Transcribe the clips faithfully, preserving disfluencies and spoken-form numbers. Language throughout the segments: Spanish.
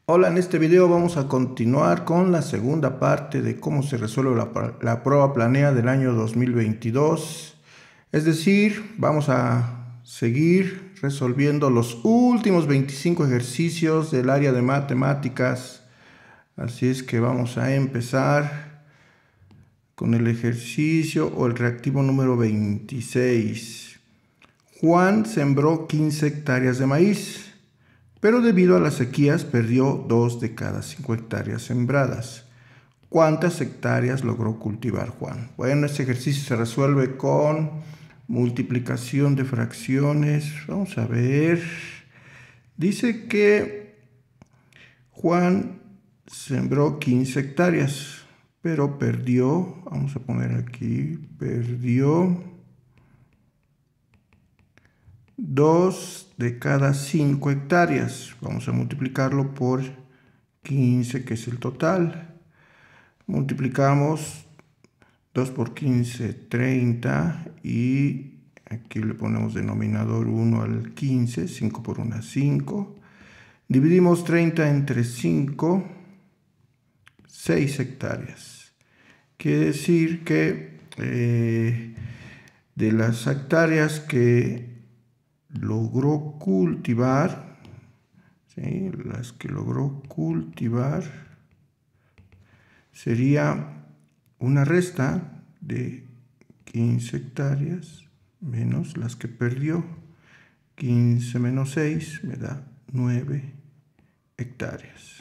Hola, en este video vamos a continuar con la segunda parte de cómo se resuelve la, la prueba planea del año dos mil veintidós. Es decir, vamos a seguir resolviendo los últimos veinticinco ejercicios del área de matemáticas. Así es que vamos a empezar con el ejercicio o el reactivo número veintiséis. Juan sembró quince hectáreas de maíz, pero debido a las sequías perdió dos de cada cinco hectáreas sembradas. ¿Cuántas hectáreas logró cultivar Juan? Bueno, este ejercicio se resuelve con multiplicación de fracciones. Vamos a ver. Dice que Juan sembró quince hectáreas, pero perdió, vamos a poner aquí, perdió dos de cada cinco hectáreas. Vamos a multiplicarlo por quince, que es el total. Multiplicamos dos por quince, treinta, y aquí le ponemos denominador uno al quince, cinco por uno, cinco. Dividimos treinta entre cinco, seis hectáreas. Quiere decir que eh, de las hectáreas que logró cultivar, ¿sí? las que logró cultivar, sería una resta de quince hectáreas menos las que perdió. quince menos seis me da nueve hectáreas.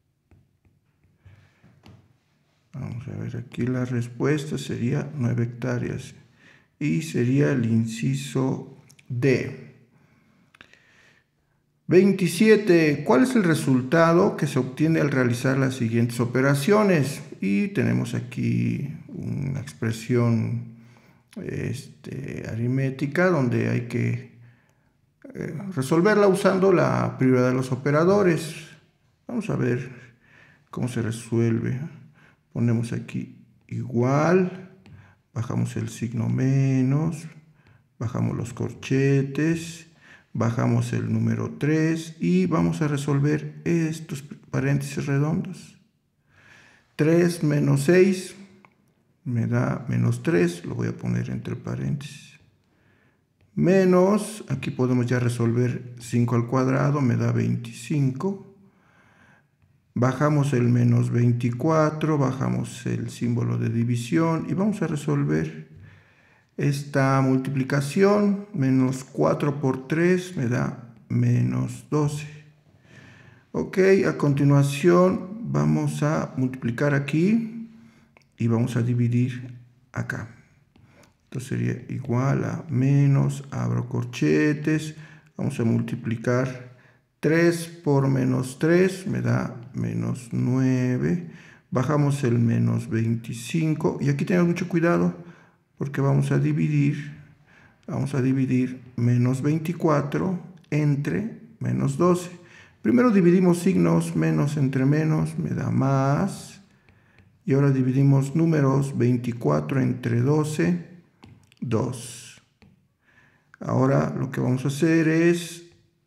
Vamos a ver, aquí la respuesta sería nueve hectáreas y sería el inciso D. veintisiete. ¿Cuál es el resultado que se obtiene al realizar las siguientes operaciones? Y tenemos aquí una expresión este, aritmética donde hay que eh, resolverla usando la prioridad de los operadores. Vamos a ver cómo se resuelve. Ponemos aquí igual, bajamos el signo menos, bajamos los corchetes, bajamos el número tres y vamos a resolver estos paréntesis redondos. tres menos seis me da menos tres, lo voy a poner entre paréntesis. Menos, aquí podemos ya resolver cinco al cuadrado, me da veinticinco. Bajamos el menos veinticuatro, bajamos el símbolo de división y vamos a resolver esta multiplicación. Menos cuatro por tres me da menos doce. Ok, a continuación vamos a multiplicar aquí y vamos a dividir acá. Entonces sería igual a menos, abro corchetes, vamos a multiplicar tres por menos tres, me da menos nueve. Bajamos el menos veinticinco y aquí tenemos mucho cuidado porque vamos a dividir, vamos a dividir menos veinticuatro entre menos doce. Primero dividimos signos, menos entre menos me da más. Y ahora dividimos números, veinticuatro entre doce, dos. Ahora lo que vamos a hacer es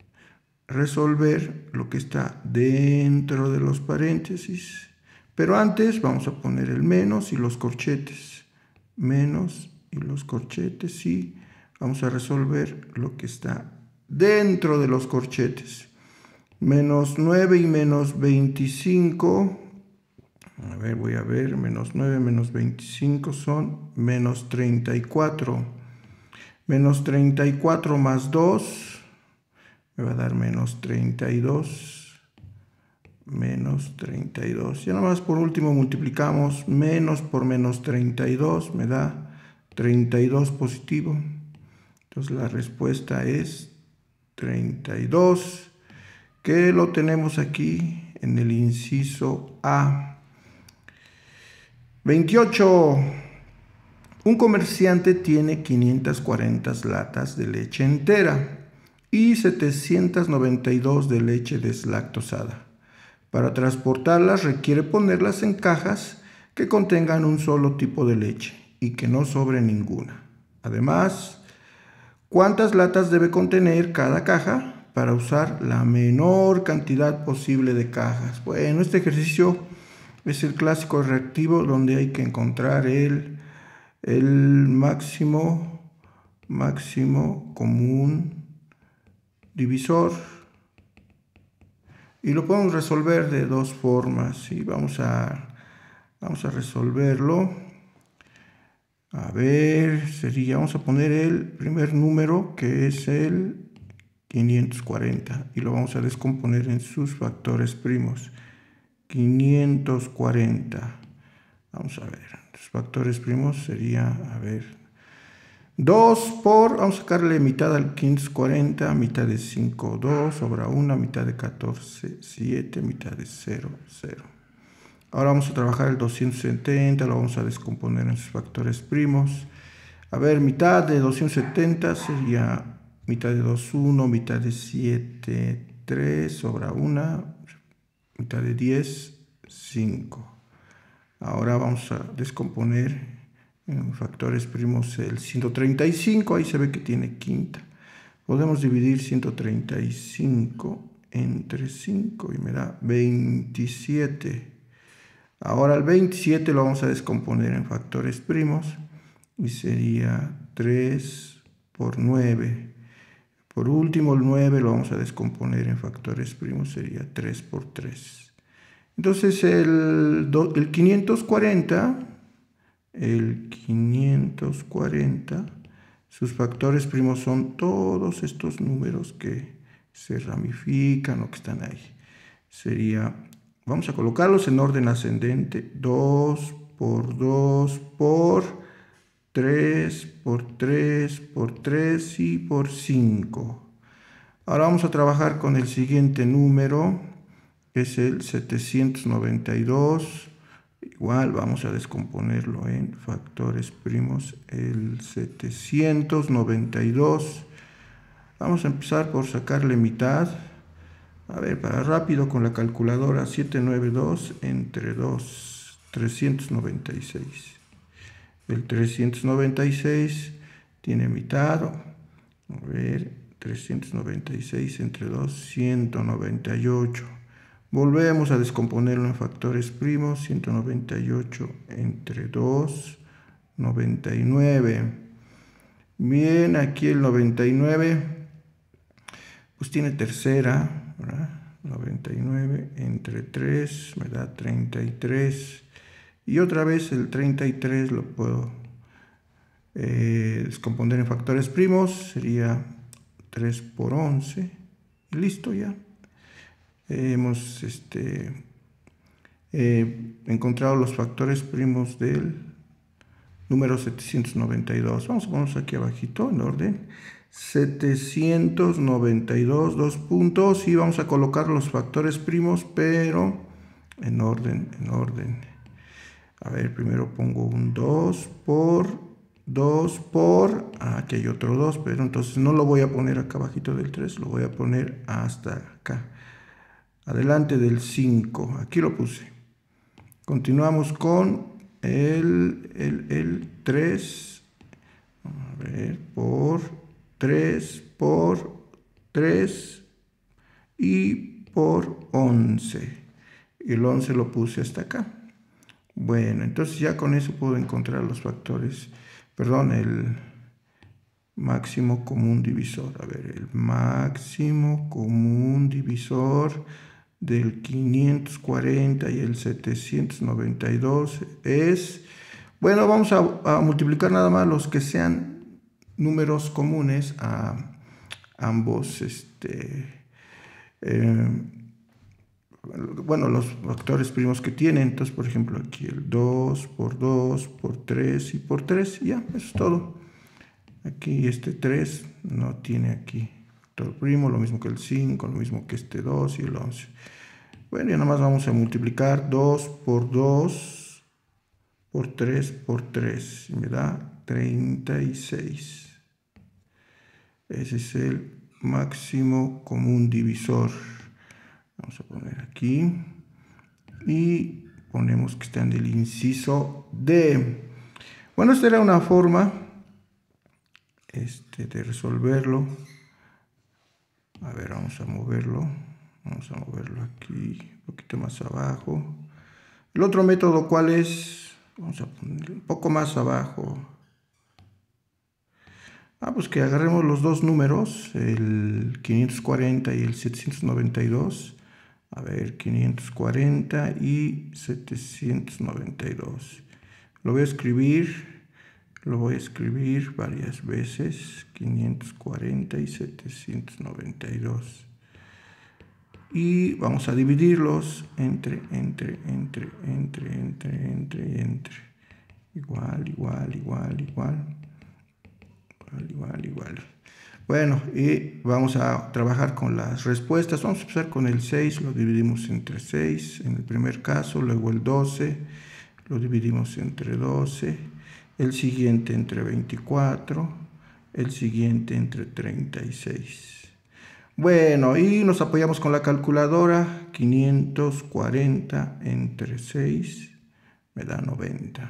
resolver lo que está dentro de los paréntesis. Pero antes vamos a poner el menos y los corchetes. Menos y los corchetes, y vamos a resolver lo que está dentro de los corchetes. Menos nueve y menos veinticinco. A ver, voy a ver, menos nueve menos veinticinco son menos treinta y cuatro. Menos treinta y cuatro más dos me va a dar menos treinta y dos. Menos treinta y dos. Ya nomás por último multiplicamos menos por menos treinta y dos, me da treinta y dos positivo. Entonces la respuesta es treinta y dos, que lo tenemos aquí en el inciso A. veintiocho. Un comerciante tiene quinientas cuarenta latas de leche entera y setecientas noventa y dos de leche deslactosada. Para transportarlas requiere ponerlas en cajas que contengan un solo tipo de leche y que no sobre ninguna. Además, ¿cuántas latas debe contener cada caja para usar la menor cantidad posible de cajas. Bueno, este ejercicio es el clásico reactivo donde hay que encontrar el, el máximo, máximo común divisor. Y lo podemos resolver de dos formas. Y vamos a, vamos a resolverlo. A ver, sería, vamos a poner el primer número que es el quinientos cuarenta y lo vamos a descomponer en sus factores primos. quinientos cuarenta. Vamos a ver, los factores primos sería, a ver, dos por, vamos a sacarle mitad al quinientos cuarenta, mitad de cinco, dos, sobra una, mitad de catorce, siete, mitad de cero, cero. Ahora vamos a trabajar el doscientos setenta, lo vamos a descomponer en sus factores primos. A ver, mitad de doscientos setenta sería mitad de dos, uno, mitad de siete, tres, sobra una, mitad de diez, cinco. Ahora vamos a descomponer en factores primos el ciento treinta y cinco, ahí se ve que tiene quinta. Podemos dividir ciento treinta y cinco entre cinco y me da veintisiete. Ahora el veintisiete lo vamos a descomponer en factores primos y sería tres por nueve. Por último el nueve lo vamos a descomponer en factores primos, sería tres por tres. Entonces el, el quinientos cuarenta, el quinientos cuarenta, sus factores primos son todos estos números que se ramifican o que están ahí. Sería, vamos a colocarlos en orden ascendente, dos por dos por tres por tres por tres y por cinco. Ahora vamos a trabajar con el siguiente número, que es el setecientos noventa y dos. Igual vamos a descomponerlo en factores primos, el setecientos noventa y dos. Vamos a empezar por sacarle mitad. A ver, para rápido con la calculadora, setecientos noventa y dos entre dos, trescientos noventa y seis. El trescientos noventa y seis tiene mitad. A ver, trescientos noventa y seis entre dos, ciento noventa y ocho. Volvemos a descomponerlo en factores primos, ciento noventa y ocho entre dos, noventa y nueve. Bien, aquí el noventa y nueve, pues tiene tercera, ¿verdad? noventa y nueve entre tres me da treinta y tres. Y otra vez el treinta y tres lo puedo eh, descomponer en factores primos, sería tres por once. Y listo ya. Hemos este, eh, encontrado los factores primos del número setecientos noventa y dos. Vamos a ponerlos aquí abajito en orden. setecientos noventa y dos, dos puntos, y vamos a colocar los factores primos, pero en orden, en orden. A ver, primero pongo un dos por dos por, ah, aquí hay otro dos, pero entonces no lo voy a poner acá abajito del tres, lo voy a poner hasta acá. Adelante del cinco, aquí lo puse. Continuamos con el, el, el tres, a ver, por tres, por tres y por once. Y el once lo puse hasta acá. Bueno, entonces ya con eso puedo encontrar los factores, perdón, el máximo común divisor. A ver, el máximo común divisor del quinientos cuarenta y el setecientos noventa y dos es, bueno, vamos a, a multiplicar nada más los que sean números comunes a ambos, este, eh, bueno, los factores primos que tienen. Entonces, por ejemplo, aquí el dos por dos por tres y por tres, ya, eso es todo. Aquí este tres no tiene aquí factor primo, lo mismo que el cinco, lo mismo que este dos y el once. Bueno, ya nada más vamos a multiplicar dos por dos por tres por tres, y me da treinta y seis. Ese es el máximo común divisor. Vamos a poner aquí y ponemos que está en el inciso D. Bueno, esta era una forma este, de resolverlo. A ver, vamos a moverlo. Vamos a moverlo aquí, un poquito más abajo. El otro método, ¿cuál es? Vamos a poner un poco más abajo. Ah, pues que agarremos los dos números, el quinientos cuarenta y el setecientos noventa y dos. A ver, quinientos cuarenta y setecientos noventa y dos. Lo voy a escribir, lo voy a escribir varias veces, quinientos cuarenta y setecientos noventa y dos. Y vamos a dividirlos entre, entre, entre, entre, entre, entre, entre. Igual, igual, igual, igual. Igual, igual, igual. Bueno, y vamos a trabajar con las respuestas. Vamos a empezar con el seis, lo dividimos entre seis en el primer caso, luego el doce, lo dividimos entre doce, el siguiente entre veinticuatro, el siguiente entre treinta y seis. Bueno, y nos apoyamos con la calculadora. Quinientos cuarenta entre seis me da noventa.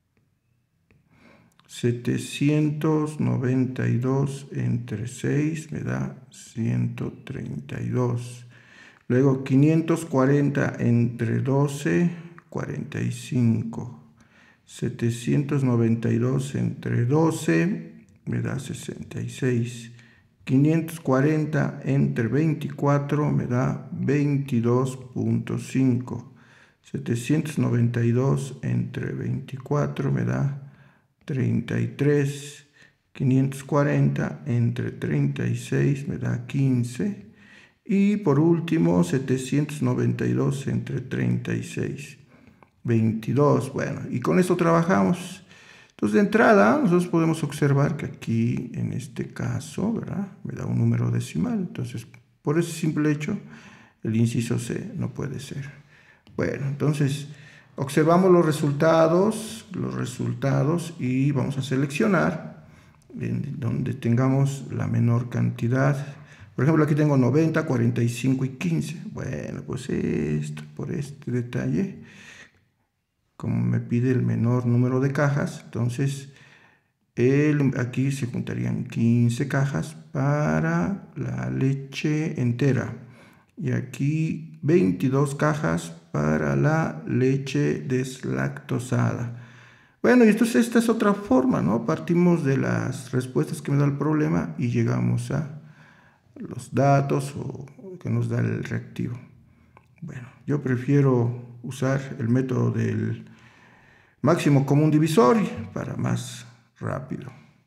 setecientos noventa y dos entre seis me da ciento treinta y dos. Luego quinientos cuarenta entre doce, cuarenta y cinco. setecientos noventa y dos entre doce me da sesenta y seis. quinientos cuarenta entre veinticuatro me da veintidós punto cinco. setecientos noventa y dos entre veinticuatro me da treinta y tres. quinientos cuarenta entre treinta y seis me da quince. Y por último, setecientos noventa y dos entre treinta y seis, veintidós. Bueno, y con esto trabajamos. Entonces, de entrada, nosotros podemos observar que aquí, en este caso, ¿verdad?, me da un número decimal. Entonces, por ese simple hecho, el inciso C no puede ser. Bueno, entonces, observamos los resultados, los resultados y vamos a seleccionar en donde tengamos la menor cantidad. Por ejemplo, aquí tengo noventa, cuarenta y cinco y quince. Bueno, pues esto, por este detalle, como me pide el menor número de cajas, entonces el, aquí se juntarían quince cajas para la leche entera. Y aquí veintidós cajas para la leche deslactosada. Bueno, y entonces esta es otra forma, ¿no? Partimos de las respuestas que me da el problema y llegamos a los datos o que nos da el reactivo. Bueno, yo prefiero usar el método del máximo común divisor para más rápido.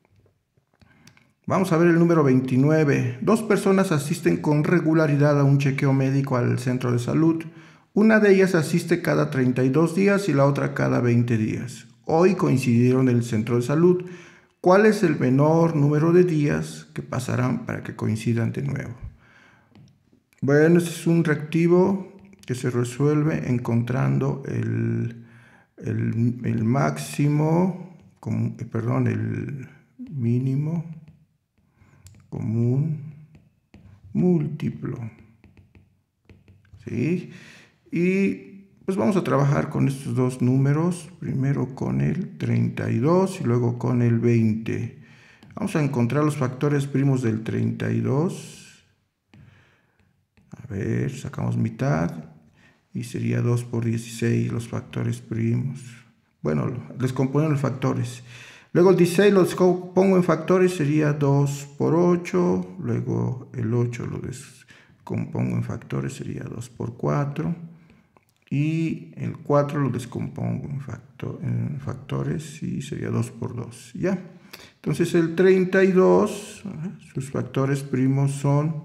Vamos a ver el número veintinueve. Dos personas asisten con regularidad a un chequeo médico al centro de salud. Una de ellas asiste cada treinta y dos días y la otra cada veinte días. Hoy coincidieron en el centro de salud. ¿Cuál es el menor número de días que pasarán para que coincidan de nuevo? Bueno, este es un reactivo que se resuelve encontrando el, el, el máximo, com, perdón, el mínimo común múltiplo. ¿Sí? Y pues vamos a trabajar con estos dos números, primero con el treinta y dos y luego con el veinte. Vamos a encontrar los factores primos del treinta y dos. A ver, sacamos mitad y sería dos por dieciséis los factores primos. Bueno, descomponen los factores. Luego el dieciséis lo descompongo en factores, sería dos por ocho. Luego el ocho lo descompongo en factores, sería dos por cuatro. Y el cuatro lo descompongo en, factor, en factores y sería dos por dos. ¿Ya? Entonces el treinta y dos, sus factores primos son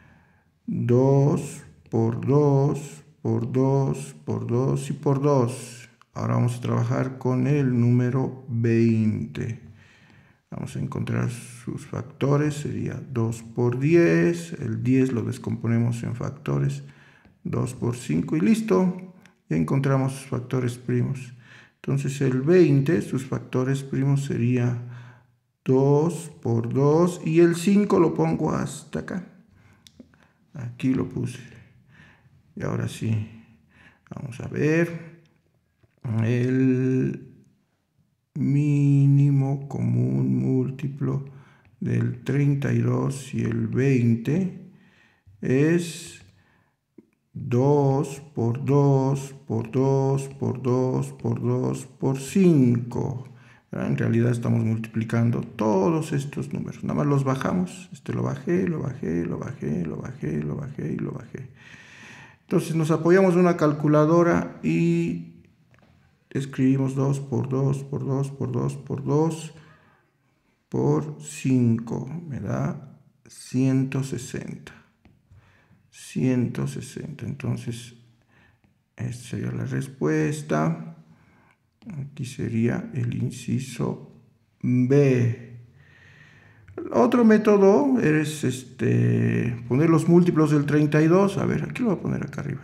dos por dos por dos por dos y por dos. Ahora vamos a trabajar con el número veinte. Vamos a encontrar sus factores, sería dos por diez. El diez lo descomponemos en factores, dos por cinco y listo. Ya encontramos sus factores primos. Entonces el veinte, sus factores primos sería dos por dos y el cinco lo pongo hasta acá. Aquí lo puse. Y ahora sí, vamos a ver el mínimo común múltiplo del treinta y dos y el veinte. es dos por dos por dos por dos por dos por cinco. En realidad estamos multiplicando todos estos números. Nada más los bajamos. Este lo bajé, lo bajé, lo bajé, lo bajé, lo bajé y lo bajé. Entonces nos apoyamos en una calculadora y escribimos dos por dos por dos por dos por dos por cinco. Me da ciento sesenta. ciento sesenta. Entonces, esta sería la respuesta. Aquí sería el inciso B. Otro método es este, poner los múltiplos del treinta y dos. A ver, aquí lo voy a poner acá arriba.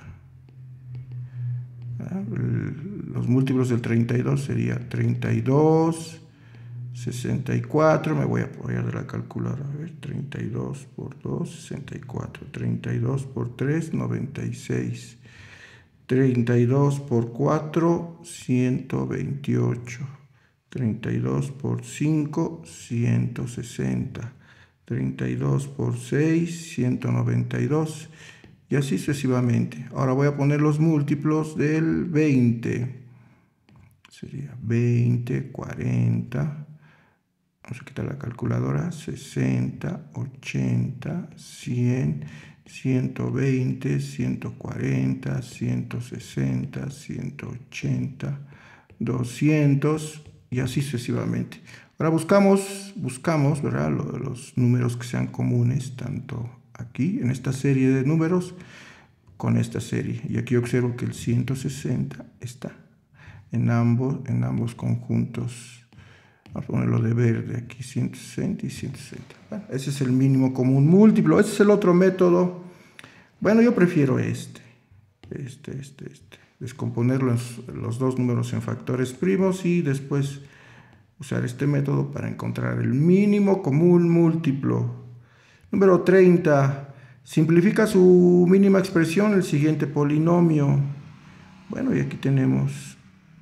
Los múltiplos del treinta y dos sería treinta y dos, sesenta y cuatro. Me voy a apoyar de la calculadora. A ver, treinta y dos por dos, sesenta y cuatro. treinta y dos por tres, noventa y seis. treinta y dos por cuatro, ciento veintiocho. treinta y dos por cinco, ciento sesenta. treinta y dos por seis, ciento noventa y dos. Y así sucesivamente. Ahora voy a poner los múltiplos del veinte. Sería veinte, cuarenta. Vamos a quitar la calculadora. sesenta, ochenta, cien. ciento veinte, ciento cuarenta, ciento sesenta, ciento ochenta, doscientos y así sucesivamente. Ahora buscamos, buscamos, ¿verdad? Los números que sean comunes, tanto aquí en esta serie de números con esta serie. Y aquí observo que el ciento sesenta está en ambos, en ambos conjuntos. Vamos a ponerlo de verde aquí, ciento sesenta y ciento sesenta. Bueno, ese es el mínimo común múltiplo. Ese es el otro método. Bueno, yo prefiero este. Este, este, este. Descomponerlo en los dos números en factores primos y después usar este método para encontrar el mínimo común múltiplo. Número treinta. Simplifica su mínima expresión el siguiente polinomio. Bueno, y aquí tenemos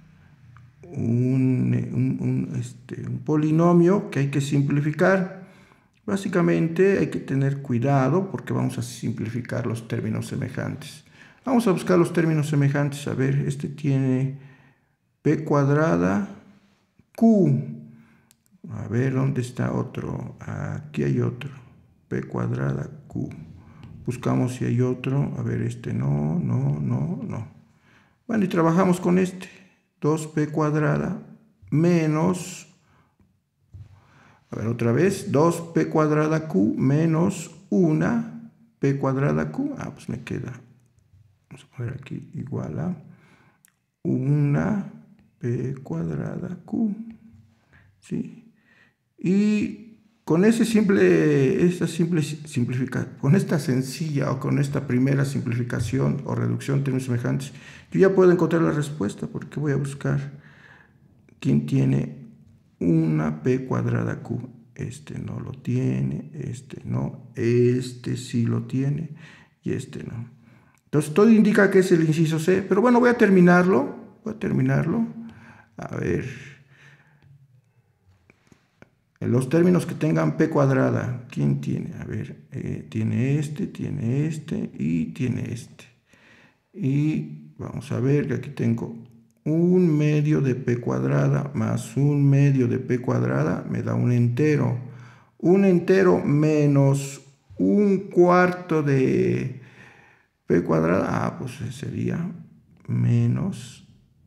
Un, un, un, este, un polinomio que hay que simplificar. Básicamente hay que tener cuidado porque vamos a simplificar los términos semejantes. Vamos a buscar los términos semejantes. A ver, este tiene p cuadrada q. A ver, ¿dónde está otro? Aquí hay otro. P cuadrada q. Buscamos si hay otro. A ver, este no, no, no, no. Bueno, y trabajamos con este. dos p cuadrada menos, a ver otra vez, dos p cuadrada q menos una p cuadrada q. Ah, pues me queda, vamos a poner aquí igual a una p cuadrada q. ¿Sí? Y con ese simple, esta simple simplificación, con esta sencilla o con esta primera simplificación o reducción de términos semejantes, yo ya puedo encontrar la respuesta porque voy a buscar quién tiene una p cuadrada q. Este no lo tiene, este no, este sí lo tiene y este no. Entonces todo indica que es el inciso C, pero bueno, voy a terminarlo, voy a terminarlo. A ver, los términos que tengan p cuadrada, ¿quién tiene? A ver, eh, tiene este, tiene este y tiene este. Y vamos a ver que aquí tengo un medio de p cuadrada más un medio de p cuadrada me da un entero. Un entero menos un cuarto de p cuadrada, ah, pues sería menos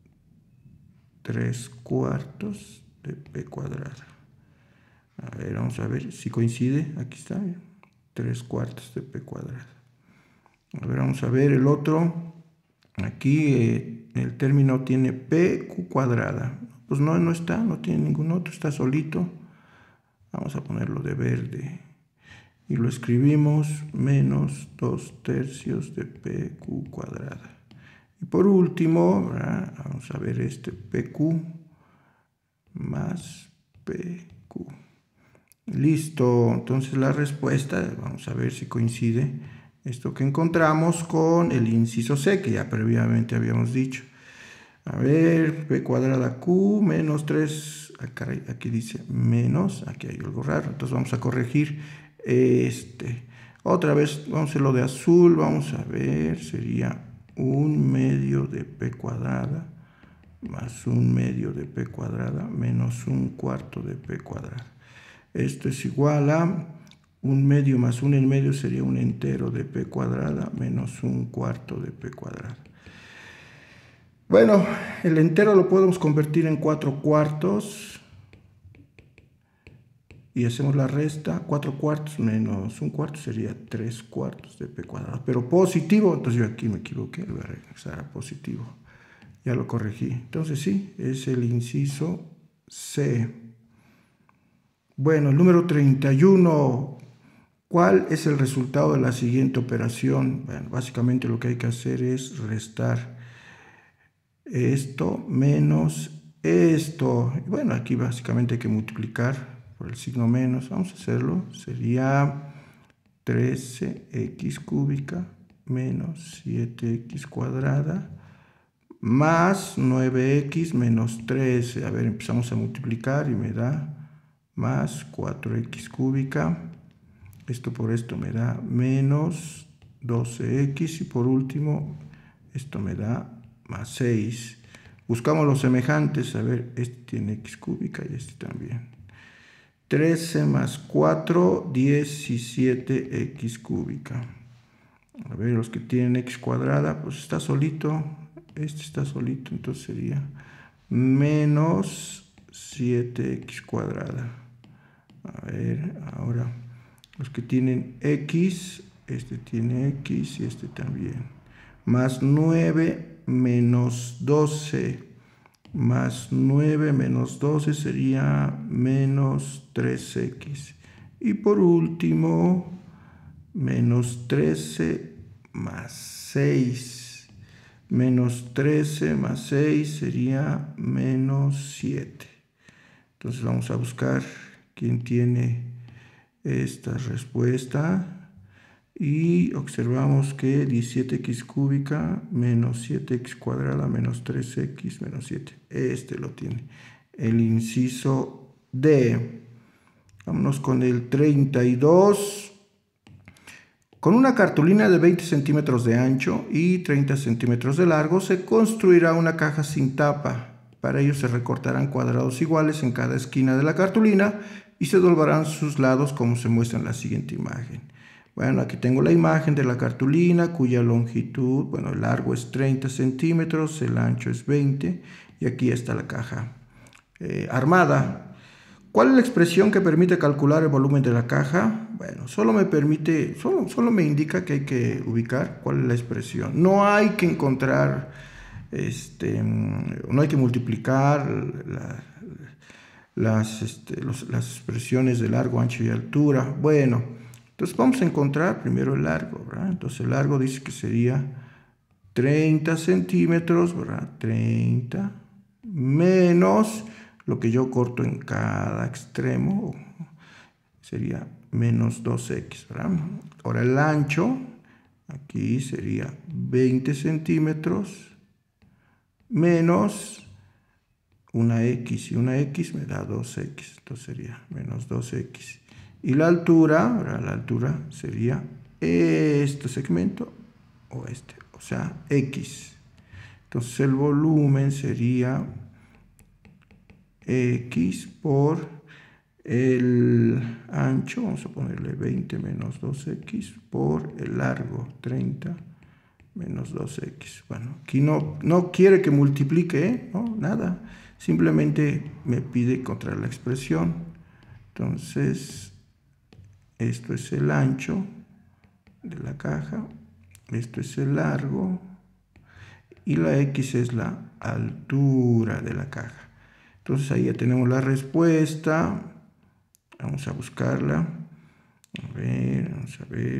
tres cuartos de p cuadrada. A ver, vamos a ver si coincide. Aquí está, tres cuartos de p cuadrada. A ver, vamos a ver el otro. Aquí eh, el término tiene pq cuadrada. Pues no, no está, no tiene ningún otro, está solito. Vamos a ponerlo de verde. Y lo escribimos menos dos tercios de pq cuadrada. Y por último, ¿verdad? Vamos a ver este pq más pq. Listo, entonces la respuesta, vamos a ver si coincide esto que encontramos con el inciso C, que ya previamente habíamos dicho. A ver, p cuadrada q menos tres, acá, aquí dice menos, aquí hay algo raro, entonces vamos a corregir este. Otra vez vamos a hacer lo de azul, vamos a ver, sería un medio de p cuadrada más un medio de p cuadrada menos un cuarto de p cuadrada. Esto es igual a un medio más un en medio sería un entero de p cuadrada menos un cuarto de p cuadrada. Bueno, el entero lo podemos convertir en cuatro cuartos. Y hacemos la resta, cuatro cuartos menos un cuarto sería tres cuartos de p cuadrado. Pero positivo, entonces yo aquí me equivoqué, lo voy a regresar a positivo. Ya lo corregí. Entonces sí, es el inciso C. Bueno, el número treinta y uno. ¿Cuál es el resultado de la siguiente operación? Bueno, básicamente lo que hay que hacer es restar esto menos esto. Y bueno, aquí básicamente hay que multiplicar por el signo menos. Vamos a hacerlo. Sería trece x cúbica menos siete x cuadrada más nueve x menos trece. A ver, empezamos a multiplicar y me da más cuatro x cúbica. Esto por esto me da menos doce x y por último esto me da más seis. Buscamos los semejantes. A ver, este tiene x cúbica y este también. trece más cuatro, diecisiete x cúbica. A ver, los que tienen x cuadrada, pues está solito. Este está solito, entonces sería menos siete x cuadrada. A ver, ahora los que tienen x, este tiene x y este también. Más nueve menos doce. Más nueve menos doce sería menos tres x. Y por último, menos trece más seis. Menos trece más seis sería menos siete. Entonces vamos a buscar quién tiene esta respuesta. Y observamos que diecisiete x cúbica menos siete x cuadrada menos tres x menos siete. Este lo tiene. El inciso D. Vámonos con el treinta y dos. Con una cartulina de veinte centímetros de ancho y treinta centímetros de largo se construirá una caja sin tapa. Para ello se recortarán cuadrados iguales en cada esquina de la cartulina y se doblarán sus lados como se muestra en la siguiente imagen. Bueno, aquí tengo la imagen de la cartulina cuya longitud, bueno, el largo es treinta centímetros, el ancho es veinte y aquí está la caja eh, armada. ¿Cuál es la expresión que permite calcular el volumen de la caja? Bueno, solo me permite, solo, solo me indica que hay que ubicar cuál es la expresión. No hay que encontrar, este, no hay que multiplicar la, las, este, los, las expresiones de largo, ancho y altura. Bueno, entonces vamos a encontrar primero el largo, ¿verdad? Entonces el largo dice que sería treinta centímetros, ¿verdad? treinta menos lo que yo corto en cada extremo sería menos dos x, ¿verdad? Ahora el ancho, aquí sería veinte centímetros menos una x, y una x me da dos x, entonces sería menos dos x. Y la altura, ¿verdad? La altura sería este segmento o este, o sea, x. Entonces el volumen sería x por el ancho, vamos a ponerle veinte menos dos x por el largo, treinta menos dos x. Bueno, aquí no, no quiere que multiplique, ¿eh? No, nada, simplemente me pide encontrar la expresión. Entonces, esto es el ancho de la caja, esto es el largo y la x es la altura de la caja. Entonces ahí ya tenemos la respuesta. Vamos a buscarla. A ver, vamos a ver.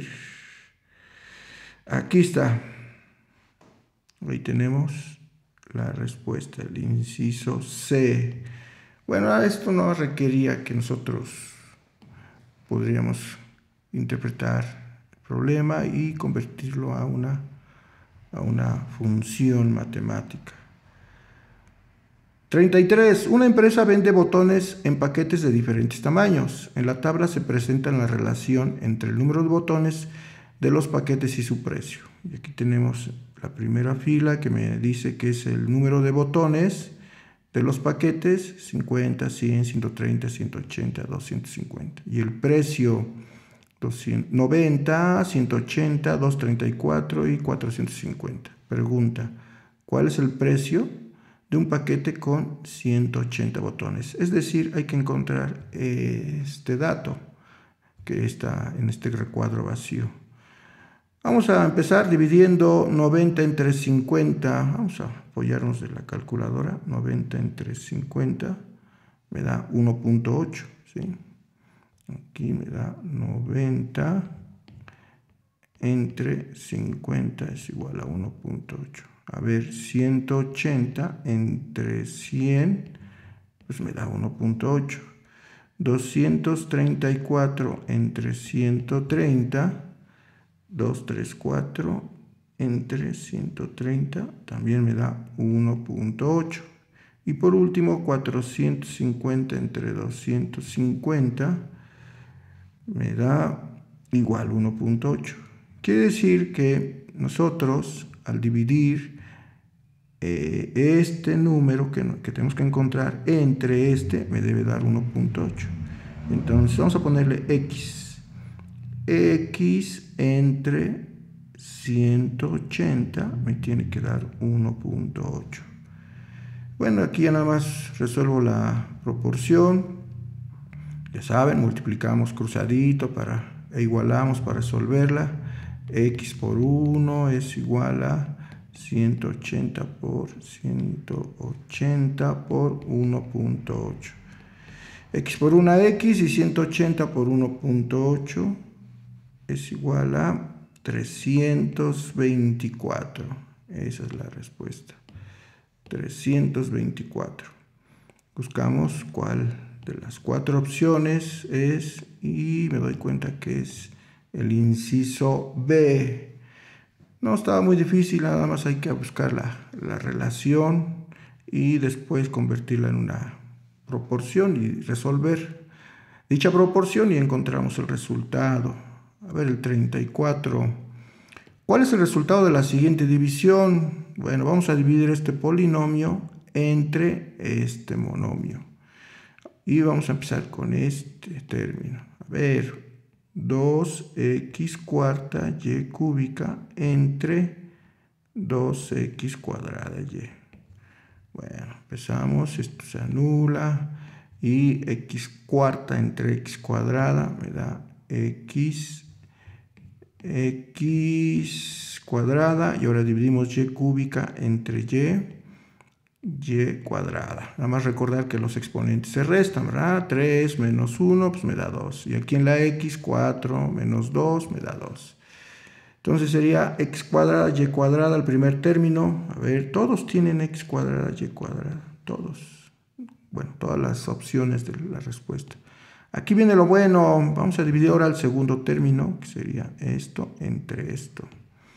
Aquí está. Ahí tenemos la respuesta, el inciso C. Bueno, esto no requería que nosotros podríamos interpretar el problema y convertirlo a una, a una función matemática. treinta y tres. Una empresa vende botones en paquetes de diferentes tamaños. En la tabla se presenta la relación entre el número de botones de los paquetes y su precio. Y aquí tenemos la primera fila que me dice que es el número de botones de los paquetes, cincuenta, cien, ciento treinta, ciento ochenta, doscientos cincuenta. Y el precio, noventa, ciento ochenta, doscientos treinta y cuatro y cuatrocientos cincuenta. Pregunta, ¿cuál es el precio de un paquete con ciento ochenta botones? Es decir, hay que encontrar este dato que está en este recuadro vacío. Vamos a empezar dividiendo noventa entre cincuenta. Vamos a apoyarnos de la calculadora. noventa entre cincuenta me da uno punto ocho. ¿Sí? Aquí me da noventa entre cincuenta es igual a uno punto ocho. A ver, ciento ochenta entre cien, pues me da uno punto ocho. doscientos treinta y cuatro entre ciento treinta, doscientos treinta y cuatro entre ciento treinta, también me da uno punto ocho. Y por último, cuatrocientos cincuenta entre doscientos cincuenta, me da igual uno punto ocho. Quiere decir que nosotros, al dividir eh, este número que, que tenemos que encontrar entre este, me debe dar uno punto ocho. Entonces vamos a ponerle X. X entre ciento ochenta me tiene que dar uno punto ocho. Bueno, aquí ya nada más resuelvo la proporción. Ya saben, multiplicamos cruzadito para, e igualamos para resolverla. X por uno es igual a ciento ochenta por ciento ochenta por uno punto ocho. X por una X y ciento ochenta por uno punto ocho es igual a trescientos veinticuatro. Esa es la respuesta. trescientos veinticuatro. Buscamos cuál de las cuatro opciones es y me doy cuenta que es el inciso B. No estaba muy difícil, nada más hay que buscar la, la relación y después convertirla en una proporción y resolver dicha proporción y encontramos el resultado. A ver, el treinta y cuatro. ¿Cuál es el resultado de la siguiente división? Bueno, vamos a dividir este polinomio entre este monomio. Y vamos a empezar con este término. A ver, dos x cuarta y cúbica entre dos x cuadrada y. Bueno, empezamos, esto se anula y x cuarta entre x cuadrada me da x, x cuadrada y ahora dividimos y cúbica entre y, y cuadrada. Nada más recordar que los exponentes se restan, ¿verdad? tres menos uno pues me da dos y aquí en la x cuatro menos dos me da dos. Entonces sería x cuadrada y cuadrada el primer término. A ver, todos tienen x cuadrada y cuadrada. Todos. Bueno, todas las opciones de la respuesta. Aquí viene lo bueno. Vamos a dividir ahora el segundo término, que sería esto entre esto.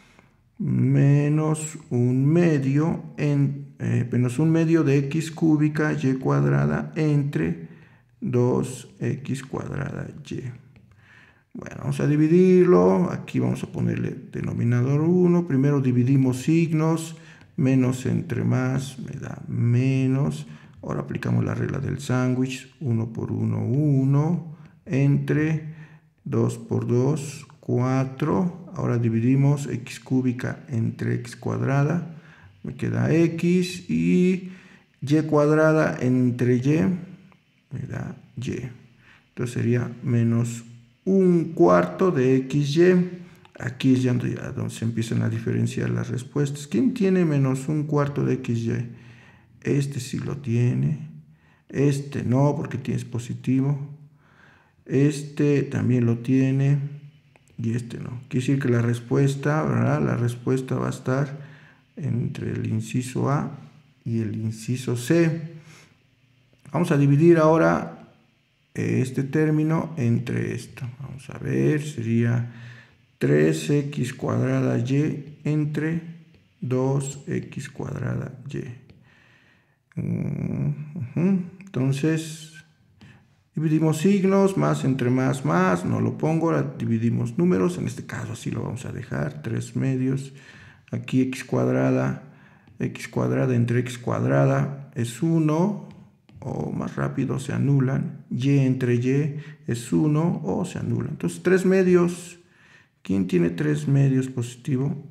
Menos un medio, en, eh, menos un medio de x cúbica y cuadrada entre dos x cuadrada y. Bueno, vamos a dividirlo. Aquí vamos a ponerle denominador uno. Primero dividimos signos. Menos entre más me da menos. Ahora aplicamos la regla del sándwich. uno por uno, uno. Entre dos por dos, cuatro. Ahora dividimos x cúbica entre x cuadrada. Me queda x. Y y cuadrada entre y me da y. Entonces sería menos un cuarto de xy. Aquí es ya donde se empiezan a diferenciar las respuestas. ¿Quién tiene menos un cuarto de xy? Este sí lo tiene. Este no, porque tiene positivo. Este también lo tiene. Y este no. Quiere decir que la respuesta, ¿verdad? La respuesta va a estar entre el inciso A y el inciso C. Vamos a dividir ahora este término entre esto. Vamos a ver, sería tres x cuadrada y entre dos x cuadrada y. Entonces, dividimos signos, más entre más, más, no lo pongo, dividimos números, en este caso así lo vamos a dejar, tres medios, aquí x cuadrada, x cuadrada entre x cuadrada es uno, o más rápido se anulan, y entre y es uno, o se anulan. Entonces, tres medios, ¿quién tiene tres medios positivo?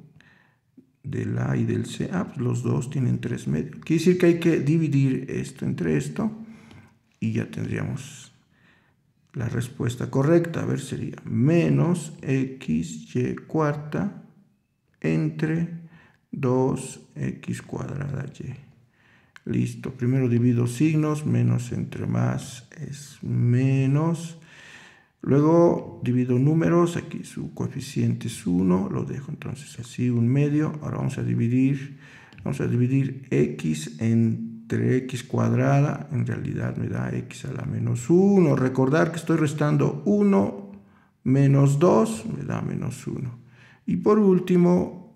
Del A y del C, ah, pues los dos tienen tres medios. Quiere decir que hay que dividir esto entre esto, y ya tendríamos la respuesta correcta. A ver, sería menos xy cuarta entre dos x cuadrada y. Listo. Primero divido signos. Menos entre más es menos. Luego divido números. Aquí su coeficiente es uno. Lo dejo entonces así, un medio. Ahora vamos a dividir. Vamos a dividir x entre x cuadrada. En realidad me da x a la menos uno. Recordar que estoy restando uno menos dos. Me da menos uno. Y por último,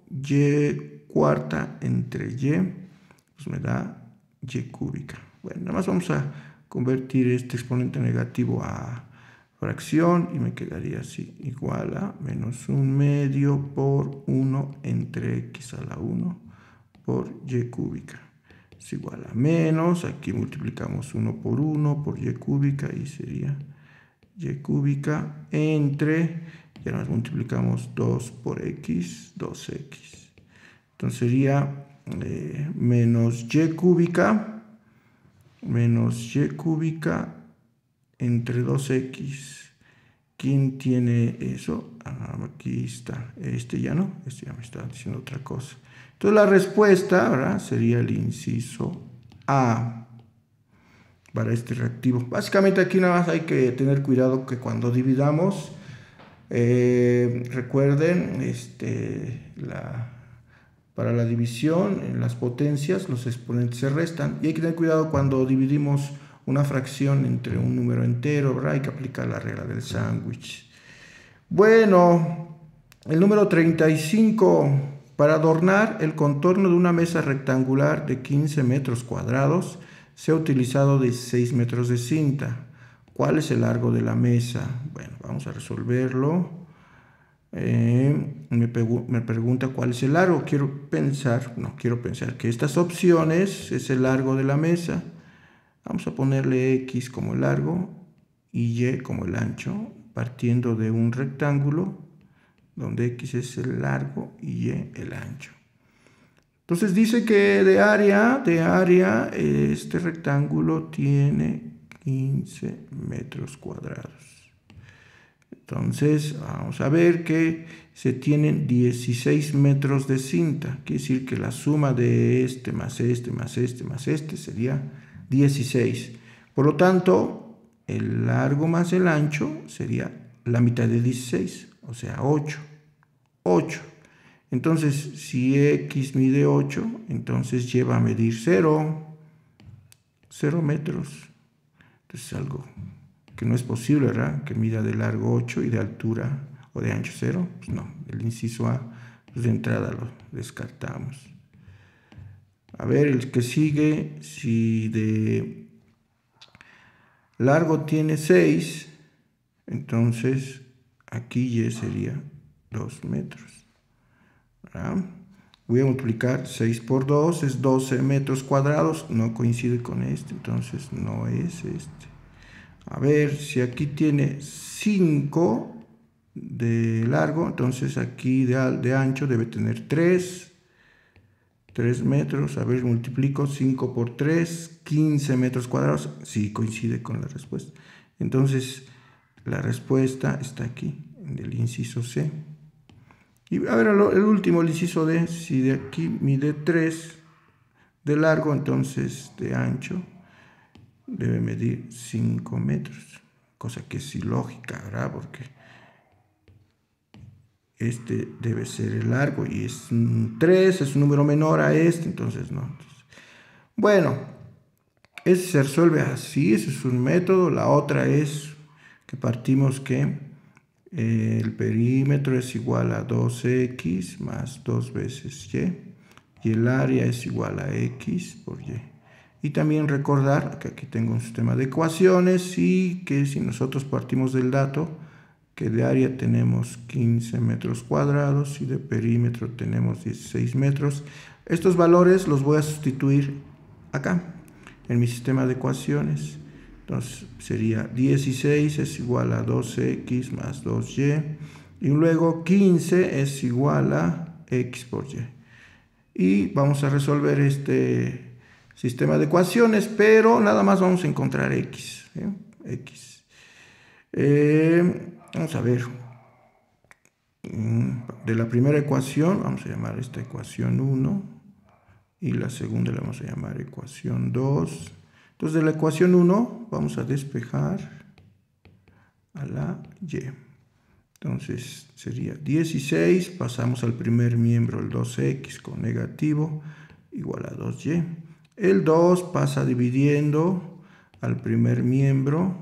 y cuarta entre y. Pues me da y cúbica. Bueno, nada más vamos a convertir este exponente negativo a fracción y me quedaría así, igual a menos un medio por uno entre x a la uno por y cúbica. Es igual a menos, aquí multiplicamos uno por uno por y cúbica y sería y cúbica entre, ya nos multiplicamos dos por x, dos x. Entonces sería eh, menos y cúbica, menos y cúbica entre dos x. ¿Quién tiene eso? Ah, aquí está. Este ya no. Este ya me está diciendo otra cosa. Entonces la respuesta, ¿verdad?, sería el inciso A para este reactivo. Básicamente aquí nada más hay que tener cuidado que cuando dividamos, eh, recuerden, este, la, para la división en las potencias los exponentes se restan. Y hay que tener cuidado cuando dividimos una fracción entre un número entero, ¿verdad? Hay que aplicar la regla del sándwich. Bueno, el número treinta y cinco. Para adornar el contorno de una mesa rectangular de quince metros cuadrados, se ha utilizado dieciséis metros de cinta. ¿Cuál es el largo de la mesa? Bueno, vamos a resolverlo. Eh, me, me pregunta cuál es el largo. Quiero pensar, no, quiero pensar que estas opciones es el largo de la mesa. Vamos a ponerle x como el largo y y como el ancho, partiendo de un rectángulo donde x es el largo y y el ancho. Entonces dice que de área, de área, este rectángulo tiene quince metros cuadrados. Entonces vamos a ver que se tienen dieciséis metros de cinta. Quiere decir que la suma de este más este más este más este sería dieciséis. Por lo tanto, el largo más el ancho sería la mitad de dieciséis, o sea, ocho. ocho. Entonces, si x mide ocho, entonces lleva a medir cero. cero metros. Entonces, algo que no es posible, ¿verdad? Que mida de largo ocho y de altura o de ancho cero. Pues no, el inciso A, pues de entrada lo descartamos. A ver, el que sigue, si de largo tiene seis, entonces aquí y sería dos metros. ¿Verdad? Voy a multiplicar seis por dos, es doce metros cuadrados, no coincide con este, entonces no es este. A ver, si aquí tiene cinco de largo, entonces aquí de, de ancho debe tener tres. tres metros, a ver, multiplico cinco por tres, quince metros cuadrados, sí coincide con la respuesta. Entonces, la respuesta está aquí, en el inciso C. Y a ver, el último, el inciso D, si de aquí mide tres de largo, entonces de ancho debe medir cinco metros, cosa que es ilógica, ¿verdad? Porque este debe ser el largo y es tres, es un número menor a este, entonces no. Bueno, ese se resuelve así, ese es un método. La otra es que partimos que eh, el perímetro es igual a dos x más dos veces y, y el área es igual a x por y. Y también recordar que aquí tengo un sistema de ecuaciones y que si nosotros partimos del dato que de área tenemos quince metros cuadrados y de perímetro tenemos dieciséis metros, estos valores los voy a sustituir acá en mi sistema de ecuaciones. Entonces sería dieciséis es igual a dos equis más dos y, y luego quince es igual a x por y. Y vamos a resolver este sistema de ecuaciones, pero nada más vamos a encontrar x. ¿eh? X. Eh, vamos a ver. De la primera ecuación, vamos a llamar esta ecuación uno. Y la segunda la vamos a llamar ecuación dos. Entonces, de la ecuación uno vamos a despejar a la y. Entonces, sería dieciséis. Pasamos al primer miembro, el dos equis con negativo, igual a dos y. El dos pasa dividiendo al primer miembro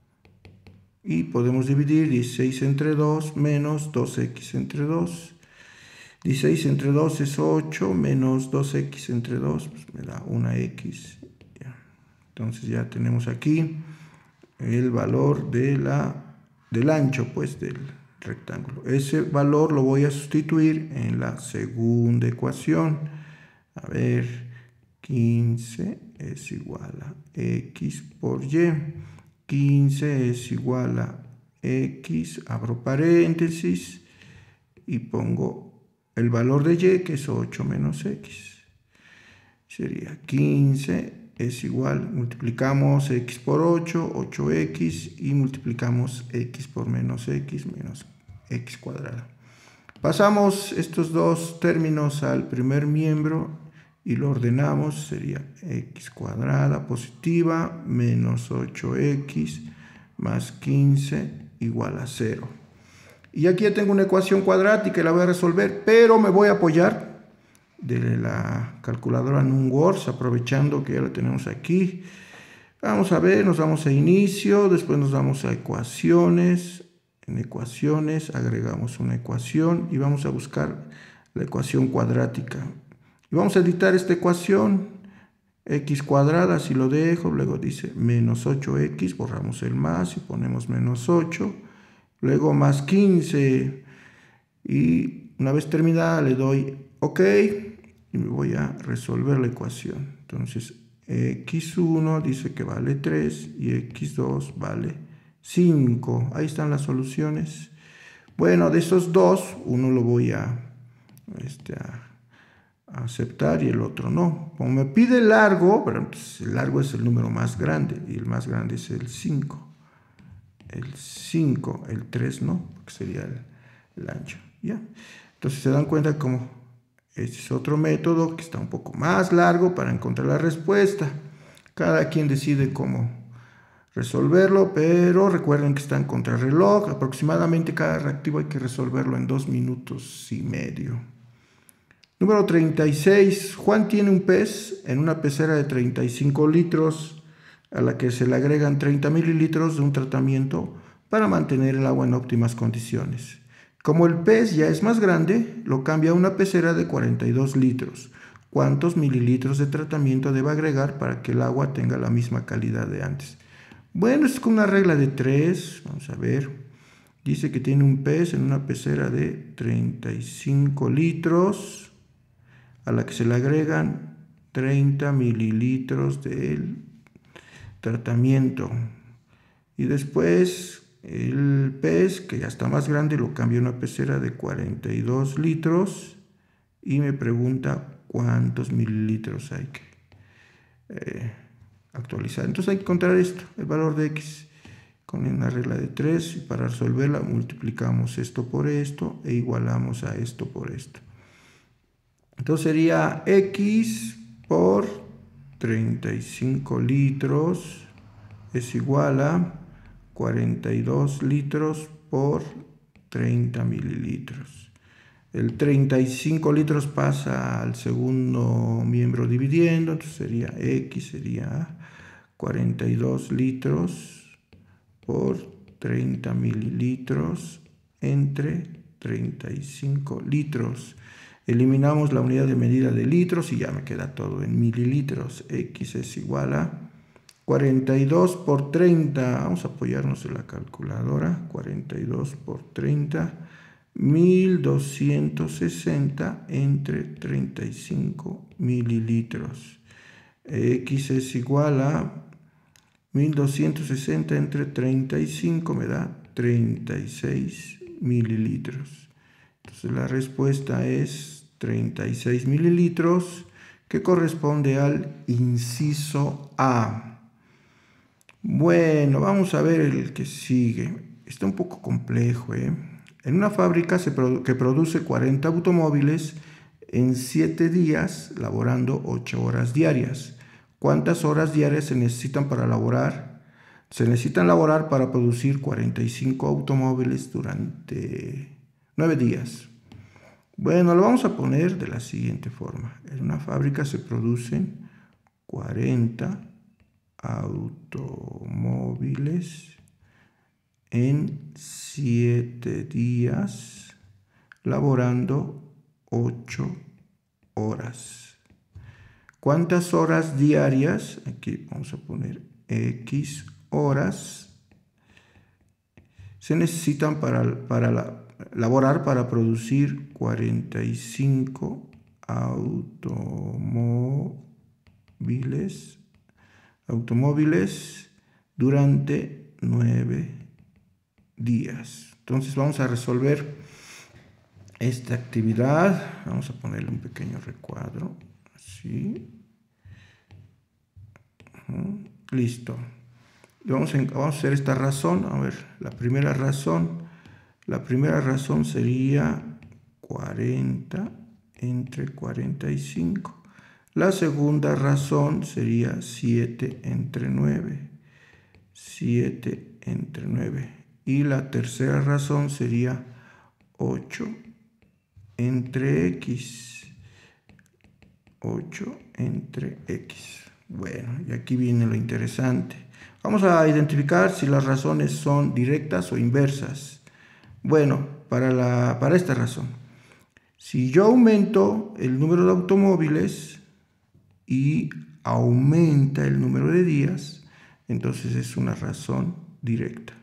y podemos dividir dieciséis entre dos menos dos equis entre dos. dieciséis entre dos es ocho menos dos equis entre dos, pues me da una equis. Entonces ya tenemos aquí el valor de la, del ancho pues del rectángulo. Ese valor lo voy a sustituir en la segunda ecuación. A ver, quince es igual a x por y. quince es igual a x, abro paréntesis y pongo el valor de y, que es ocho menos x. Sería quince es igual, multiplicamos x por ocho, ocho equis, y multiplicamos x por menos x, menos x cuadrada. Pasamos estos dos términos al primer miembro y lo ordenamos, sería x cuadrada positiva menos ocho equis más quince igual a cero. Y aquí ya tengo una ecuación cuadrática y la voy a resolver, pero me voy a apoyar de la calculadora NumWorks, aprovechando que ya la tenemos aquí. Vamos a ver, nos vamos a inicio, después nos vamos a ecuaciones. En ecuaciones agregamos una ecuación y vamos a buscar la ecuación cuadrática. Y vamos a editar esta ecuación, x cuadrada, si lo dejo, luego dice menos ocho equis, borramos el más y ponemos menos ocho, luego más quince, y una vez terminada le doy OK y me voy a resolver la ecuación. Entonces equis uno dice que vale tres y equis dos vale cinco. Ahí están las soluciones. Bueno, de esos dos, uno lo voy a, este, a aceptar y el otro no. Como me pide el largo, pero pues el largo es el número más grande y el más grande es el cinco. El cinco, el tres no, porque sería el, el ancho. ¿Ya? Entonces se dan cuenta como este es otro método que está un poco más largo para encontrar la respuesta. Cada quien decide cómo resolverlo, pero recuerden que está en contrarreloj. Aproximadamente cada reactivo hay que resolverlo en dos minutos y medio. Número treinta y seis. Juan tiene un pez en una pecera de treinta y cinco litros a la que se le agregan treinta mililitros de un tratamiento para mantener el agua en óptimas condiciones. Como el pez ya es más grande, lo cambia a una pecera de cuarenta y dos litros. ¿Cuántos mililitros de tratamiento debe agregar para que el agua tenga la misma calidad de antes? Bueno, es con una regla de tres. Vamos a ver. Dice que tiene un pez en una pecera de treinta y cinco litros a la que se le agregan treinta mililitros del tratamiento. Y después el pez, que ya está más grande, lo cambia a una pecera de cuarenta y dos litros y me pregunta cuántos mililitros hay que eh, actualizar. Entonces hay que encontrar esto, el valor de x con una regla de tres, y para resolverla multiplicamos esto por esto e igualamos a esto por esto. Entonces sería x por treinta y cinco litros es igual a cuarenta y dos litros por treinta mililitros. El treinta y cinco litros pasa al segundo miembro dividiendo, entonces sería x, sería cuarenta y dos litros por treinta mililitros entre treinta y cinco litros. Eliminamos la unidad de medida de litros y ya me queda todo en mililitros. X es igual a cuarenta y dos por treinta. Vamos a apoyarnos en la calculadora. cuarenta y dos por treinta. mil doscientos sesenta entre treinta y cinco mililitros. X es igual a mil doscientos sesenta entre treinta y cinco, me da treinta y seis mililitros. Entonces la respuesta es treinta y seis mililitros, que corresponde al inciso A. Bueno, vamos a ver el que sigue. Está un poco complejo, ¿eh? En una fábrica se produ- que produce cuarenta automóviles en siete días, laborando ocho horas diarias. ¿Cuántas horas diarias se necesitan para laborar? Se necesitan laborar para producir cuarenta y cinco automóviles durante nueve días. Bueno, lo vamos a poner de la siguiente forma. En una fábrica se producen cuarenta automóviles en siete días, laborando ocho horas. ¿Cuántas horas diarias? Aquí vamos a poner X horas se necesitan para, para la, laborar para producir cuarenta y cinco automóviles, automóviles durante nueve días. Entonces vamos a resolver esta actividad. Vamos a ponerle un pequeño recuadro. Así. Uh-huh. Listo. Vamos a, vamos a hacer esta razón. A ver, la primera razón. La primera razón sería cuarenta entre cuarenta y cinco. La segunda razón sería siete entre nueve. siete entre nueve. Y la tercera razón sería ocho entre X. ocho entre X. Bueno, y aquí viene lo interesante. Vamos a identificar si las razones son directas o inversas. Bueno, para, la, para esta razón. Si yo aumento el número de automóviles y aumenta el número de días, entonces es una razón directa.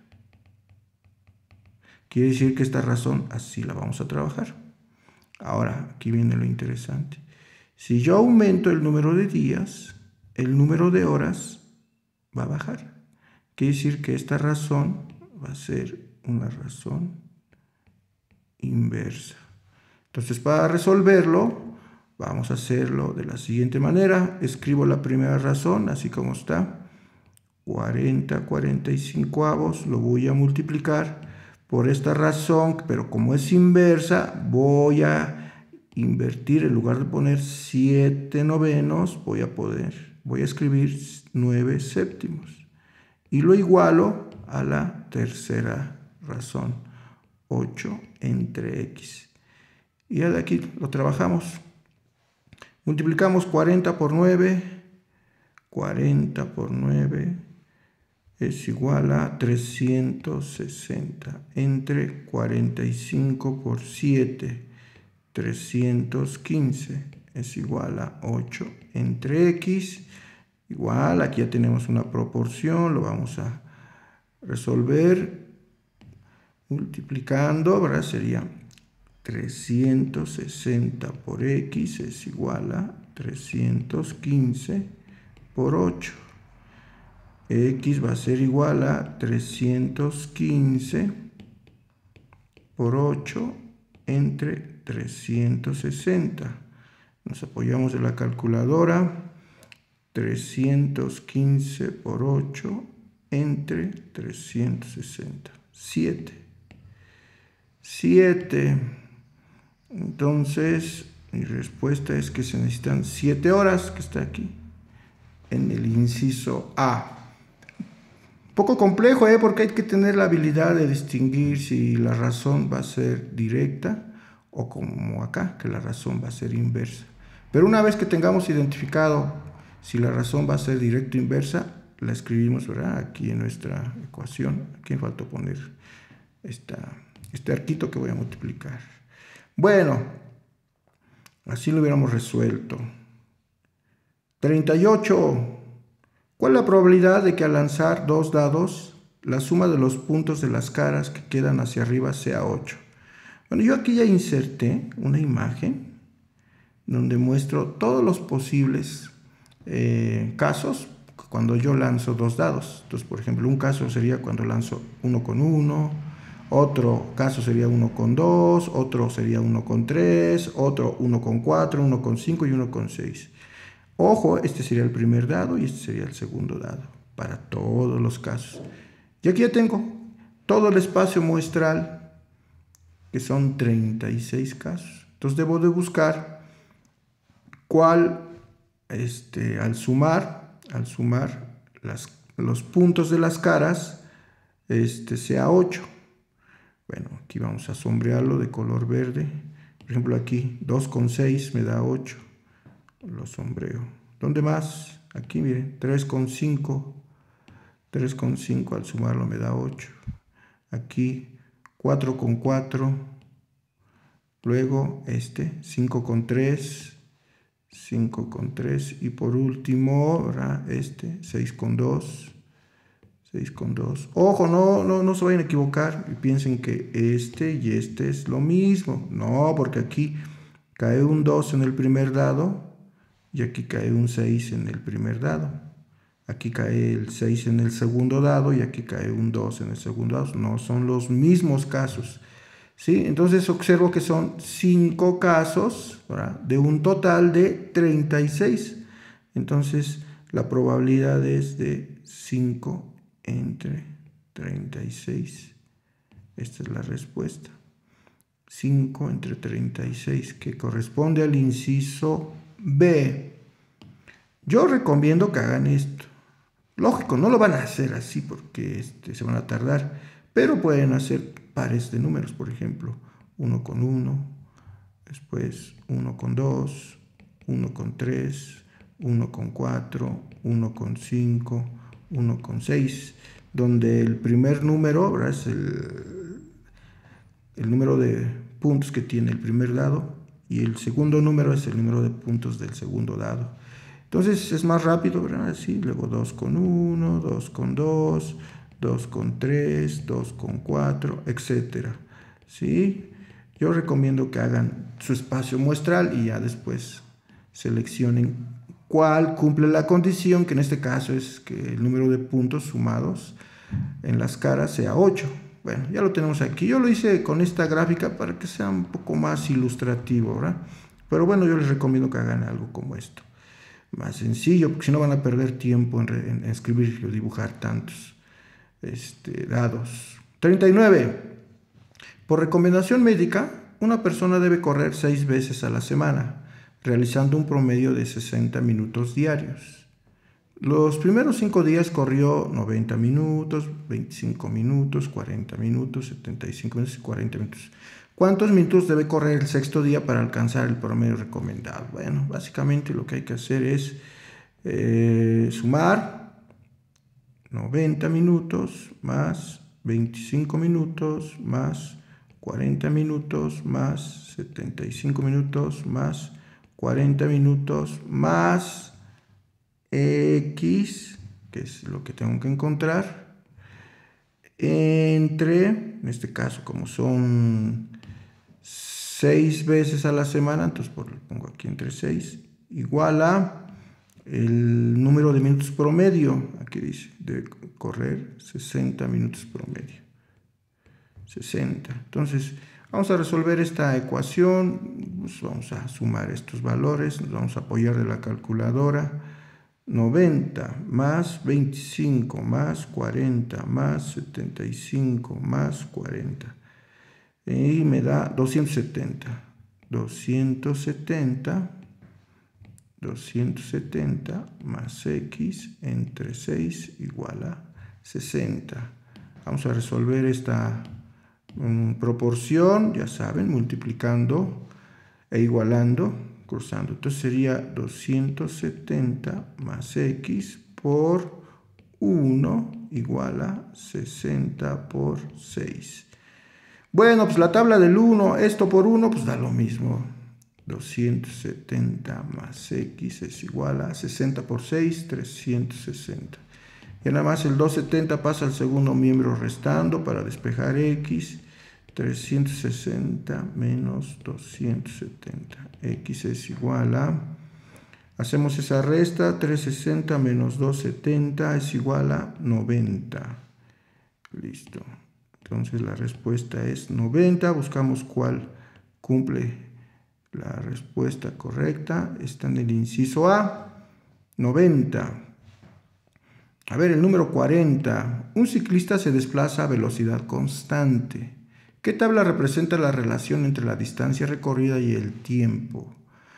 Quiere decir que esta razón así la vamos a trabajar. Ahora, aquí viene lo interesante. Si yo aumento el número de días, el número de horas va a bajar. Quiere decir que esta razón va a ser una razón inversa. Entonces, para resolverlo, vamos a hacerlo de la siguiente manera. Escribo la primera razón, así como está. cuarenta, cuarenta y cinco avos, lo voy a multiplicar por esta razón, pero como es inversa, voy a invertir, en lugar de poner siete novenos, voy a poder, voy a escribir nueve séptimos. Y lo igualo a la tercera razón, ocho entre X. Y ya de aquí lo trabajamos. Multiplicamos cuarenta por nueve, cuarenta por nueve es igual a trescientos sesenta entre cuarenta y cinco por siete, trescientos quince es igual a ocho entre X. Igual, aquí ya tenemos una proporción, lo vamos a resolver multiplicando, ¿verdad? Sería trescientos sesenta por X es igual a trescientos quince por ocho. X va a ser igual a trescientos quince por ocho entre trescientos sesenta. Nos apoyamos en la calculadora. trescientos quince por ocho entre trescientos sesenta. siete. siete. Entonces, mi respuesta es que se necesitan siete horas, que está aquí, en el inciso A. Poco complejo, ¿eh? Porque hay que tener la habilidad de distinguir si la razón va a ser directa o como acá, que la razón va a ser inversa. Pero una vez que tengamos identificado si la razón va a ser directa o inversa, la escribimos, ¿verdad? Aquí en nuestra ecuación. Aquí me faltó poner esta, este arquito que voy a multiplicar. Bueno, Así lo hubiéramos resuelto. treinta y ocho. ¿Cuál es la probabilidad de que al lanzar dos dados, la suma de los puntos de las caras que quedan hacia arriba sea ocho? Bueno, yo aquí ya inserté una imagen donde muestro todos los posibles eh, casos cuando yo lanzo dos dados. Entonces, por ejemplo, un caso sería cuando lanzo uno con uno, otro caso sería uno con dos, otro sería uno con tres, otro uno con cuatro, uno con cinco y uno con seis. Ojo, este sería el primer dado y este sería el segundo dado para todos los casos. Y aquí ya tengo todo el espacio muestral, que son treinta y seis casos. Entonces debo de buscar cuál, este, al sumar, al sumar las, los puntos de las caras, este, sea ocho. Bueno, aquí vamos a sombrearlo de color verde. Por ejemplo, aquí dos con seis me da ocho. Lo sombreo. ¿Dónde más? Aquí, miren, tres con cinco. tres con cinco al sumarlo me da ocho. Aquí, cuatro con cuatro. Luego, este, cinco con tres. cinco con tres. Y por último, ¿verdad? Este, seis con dos. seis con dos. Ojo, no, no, no se vayan a equivocar y piensen que este y este es lo mismo. No, porque aquí cae un dos en el primer dado y aquí cae un seis en el primer dado. Aquí cae el seis en el segundo dado y aquí cae un dos en el segundo dado. No son los mismos casos, ¿sí? Entonces observo que son cinco casos, ¿verdad?, de un total de treinta y seis. Entonces la probabilidad es de cinco entre treinta y seis. Esta es la respuesta. cinco entre treinta y seis, que corresponde al inciso B. Yo recomiendo que hagan esto. Lógico, no lo van a hacer así porque este, se van a tardar, pero pueden hacer pares de números, por ejemplo, uno con uno, después uno con dos, uno con tres, uno con cuatro, uno con cinco, uno con seis, donde el primer número, ¿verdad?, es el, el número de puntos que tiene el primer dado y el segundo número es el número de puntos del segundo dado. Entonces es más rápido, ¿verdad? Así, luego dos con uno, dos con dos, dos con tres, dos con cuatro, etcétera. ¿Sí? Yo recomiendo que hagan su espacio muestral y ya después seleccionen cuál cumple la condición, que en este caso es que el número de puntos sumados en las caras sea ocho. Bueno, ya lo tenemos aquí. Yo lo hice con esta gráfica para que sea un poco más ilustrativo, ¿verdad? Pero bueno, yo les recomiendo que hagan algo como esto. Más sencillo, porque si no van a perder tiempo en, en, en escribir o dibujar tantos este, dados. treinta y nueve. Por recomendación médica, una persona debe correr seis veces a la semana, realizando un promedio de sesenta minutos diarios. Los primeros cinco días corrió noventa minutos, veinticinco minutos, cuarenta minutos, setenta y cinco minutos y cuarenta minutos. ¿Cuántos minutos debe correr el sexto día para alcanzar el promedio recomendado? Bueno, básicamente lo que hay que hacer es eh, sumar noventa minutos más veinticinco minutos más cuarenta minutos más setenta y cinco minutos más cuarenta minutos más X, que es lo que tengo que encontrar, entre, en este caso, como son seis veces a la semana, entonces lo pongo aquí entre seis, igual a el número de minutos promedio, aquí dice, debe correr sesenta minutos promedio, sesenta. Entonces, vamos a resolver esta ecuación, pues vamos a sumar estos valores, nos vamos a apoyar de la calculadora. noventa más veinticinco más cuarenta más setenta y cinco más cuarenta. Y me da doscientos setenta. doscientos setenta. doscientos setenta más X entre seis igual a sesenta. Vamos a resolver esta um, proporción, ya saben, multiplicando e igualando, cruzando. Entonces sería doscientos setenta más X por uno igual a sesenta por seis. Bueno, pues la tabla del uno, esto por uno, pues da lo mismo. doscientos setenta más x es igual a sesenta por seis, trescientos sesenta. Y nada más el doscientos setenta pasa al segundo miembro restando para despejar x. trescientos sesenta menos doscientos setenta. X es igual a... Hacemos esa resta. trescientos sesenta menos doscientos setenta es igual a noventa. Listo. Entonces la respuesta es noventa. Buscamos cuál cumple la respuesta correcta. Está en el inciso A. noventa. A ver, el número cuarenta. Un ciclista se desplaza a velocidad constante. ¿Qué tabla representa la relación entre la distancia recorrida y el tiempo?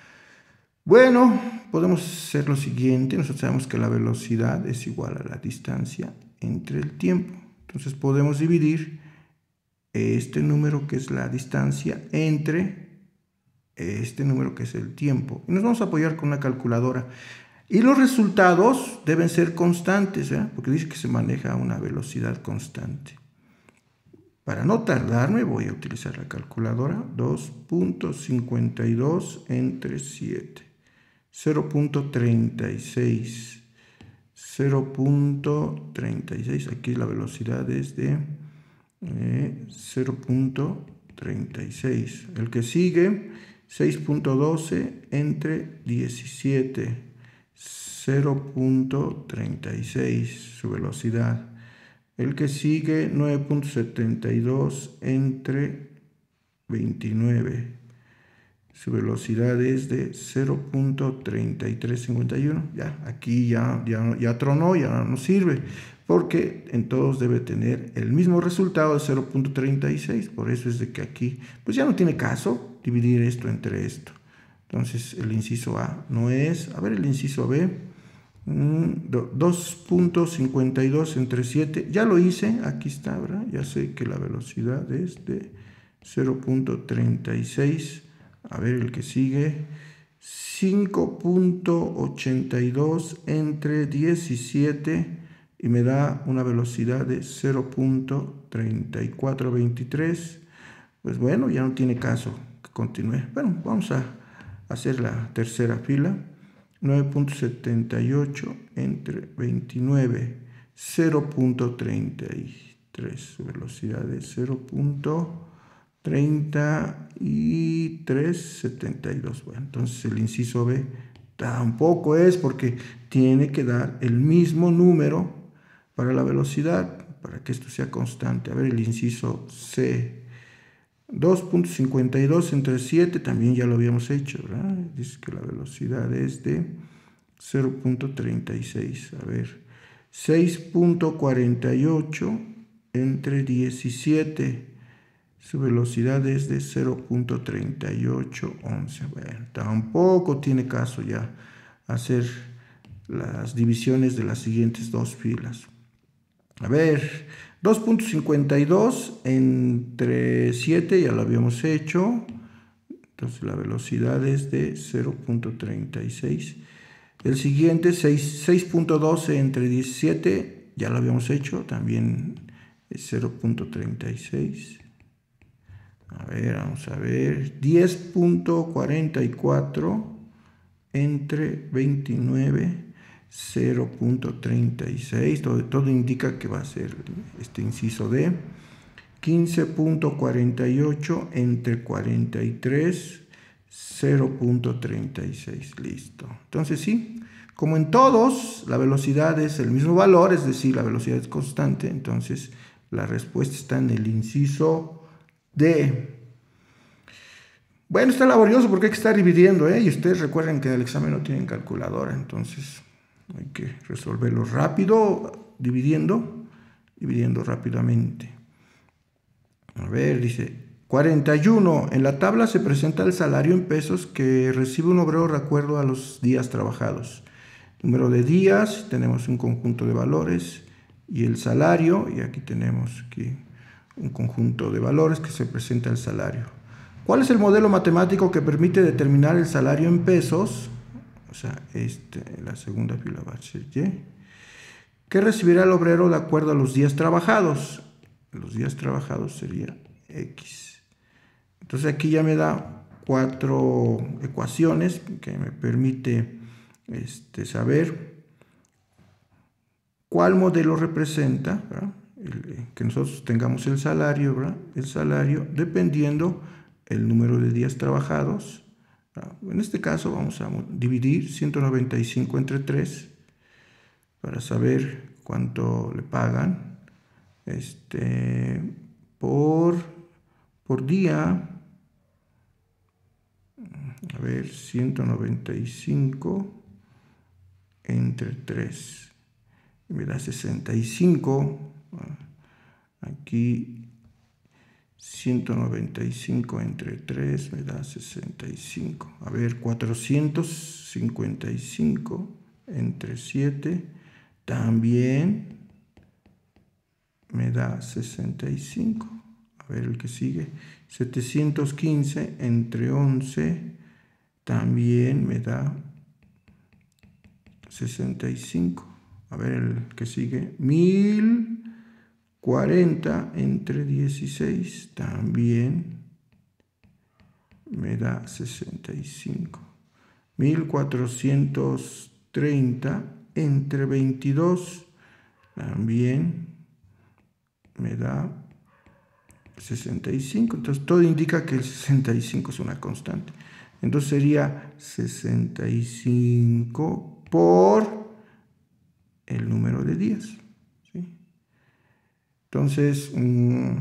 Bueno, podemos hacer lo siguiente. Nosotros sabemos que la velocidad es igual a la distancia entre el tiempo. Entonces podemos dividir este número que es la distancia entre este número que es el tiempo. Y nos vamos a apoyar con una calculadora. Y los resultados deben ser constantes, ¿eh? Porque dice que se maneja a una velocidad constante. Para no tardarme voy a utilizar la calculadora. dos punto cincuenta y dos entre siete. cero punto treinta y seis. cero punto treinta y seis. Aquí la velocidad es de eh, cero punto treinta y seis. El que sigue, seis punto doce entre diecisiete. cero punto treinta y seis su velocidad. El que sigue, nueve punto setenta y dos entre veintinueve. Su velocidad es de cero punto treinta y tres cincuenta y uno. Ya, aquí ya, ya, ya tronó, ya no sirve, porque en todos debe tener el mismo resultado de cero punto treinta y seis. Por eso es de que aquí, pues ya no tiene caso dividir esto entre esto. Entonces el inciso A no es. A ver el inciso B. dos punto cincuenta y dos entre siete. Ya lo hice. Aquí está, ¿verdad? Ya sé que la velocidad es de cero punto treinta y seis. A ver el que sigue. cinco punto ochenta y dos entre diecisiete. Y me da una velocidad de cero punto treinta y cuatro veintitrés. Pues bueno, ya no tiene caso que continúe. Bueno, vamos a hacer la tercera fila. nueve punto setenta y ocho entre veintinueve. cero punto treinta y tres. Su velocidad es cero punto treinta y tres setenta y dos. Bueno, entonces el inciso B tampoco es, porque tiene que dar el mismo número para la velocidad, para que esto sea constante. A ver el inciso C. dos punto cincuenta y dos entre siete, también ya lo habíamos hecho, ¿verdad? Dice que la velocidad es de cero punto treinta y seis. A ver, seis punto cuarenta y ocho entre diecisiete. Su velocidad es de cero punto treinta y ocho once. Bueno, tampoco tiene caso ya hacer las divisiones de las siguientes dos filas. A ver, dos punto cincuenta y dos entre siete, ya lo habíamos hecho. Entonces la velocidad es de cero punto treinta y seis. El siguiente, seis punto doce entre diecisiete, ya lo habíamos hecho, también es cero punto treinta y seis. A ver, vamos a ver. diez punto cuarenta y cuatro entre veintinueve. cero punto treinta y seis, todo, todo indica que va a ser este inciso D. quince punto cuarenta y ocho entre cuarenta y tres, cero punto treinta y seis, listo. Entonces sí, como en todos, la velocidad es el mismo valor, es decir, la velocidad es constante, entonces la respuesta está en el inciso D. Bueno, está laborioso porque hay que estar dividiendo, ¿eh? Y ustedes recuerden que en el examen no tienen calculadora, entonces hay que resolverlo rápido, dividiendo, dividiendo rápidamente. A ver, dice, cuarenta y uno. En la tabla se presenta el salario en pesos que recibe un obrero de acuerdo a los días trabajados. Número de días, tenemos un conjunto de valores y el salario, y aquí tenemos aquí un conjunto de valores que se presenta el salario. ¿Cuál es el modelo matemático que permite determinar el salario en pesos? O sea, este, la segunda fila va a ser Y. ¿Qué recibirá el obrero de acuerdo a los días trabajados? Los días trabajados sería X. Entonces aquí ya me da cuatro ecuaciones que me permite este, saber cuál modelo representa, ¿verdad? El, que nosotros tengamos el salario, ¿verdad? El salario dependiendo el número de días trabajados, ¿verdad? En este caso vamos a dividir ciento noventa y cinco entre tres para saber cuánto le pagan este, por, por día. A ver, ciento noventa y cinco entre tres. Me da sesenta y cinco. Aquí ciento noventa y cinco entre tres me da sesenta y cinco. A ver, cuatrocientos cincuenta y cinco entre siete también me da sesenta y cinco. A ver el que sigue. setecientos quince entre once también me da sesenta y cinco. A ver el que sigue. mil cuarenta entre dieciséis también me da sesenta y cinco. mil cuatrocientos treinta entre veintidós también me da sesenta y cinco. Entonces todo indica que el sesenta y cinco es una constante. Entonces sería sesenta y cinco por el número de días, ¿sí? Entonces, mmm,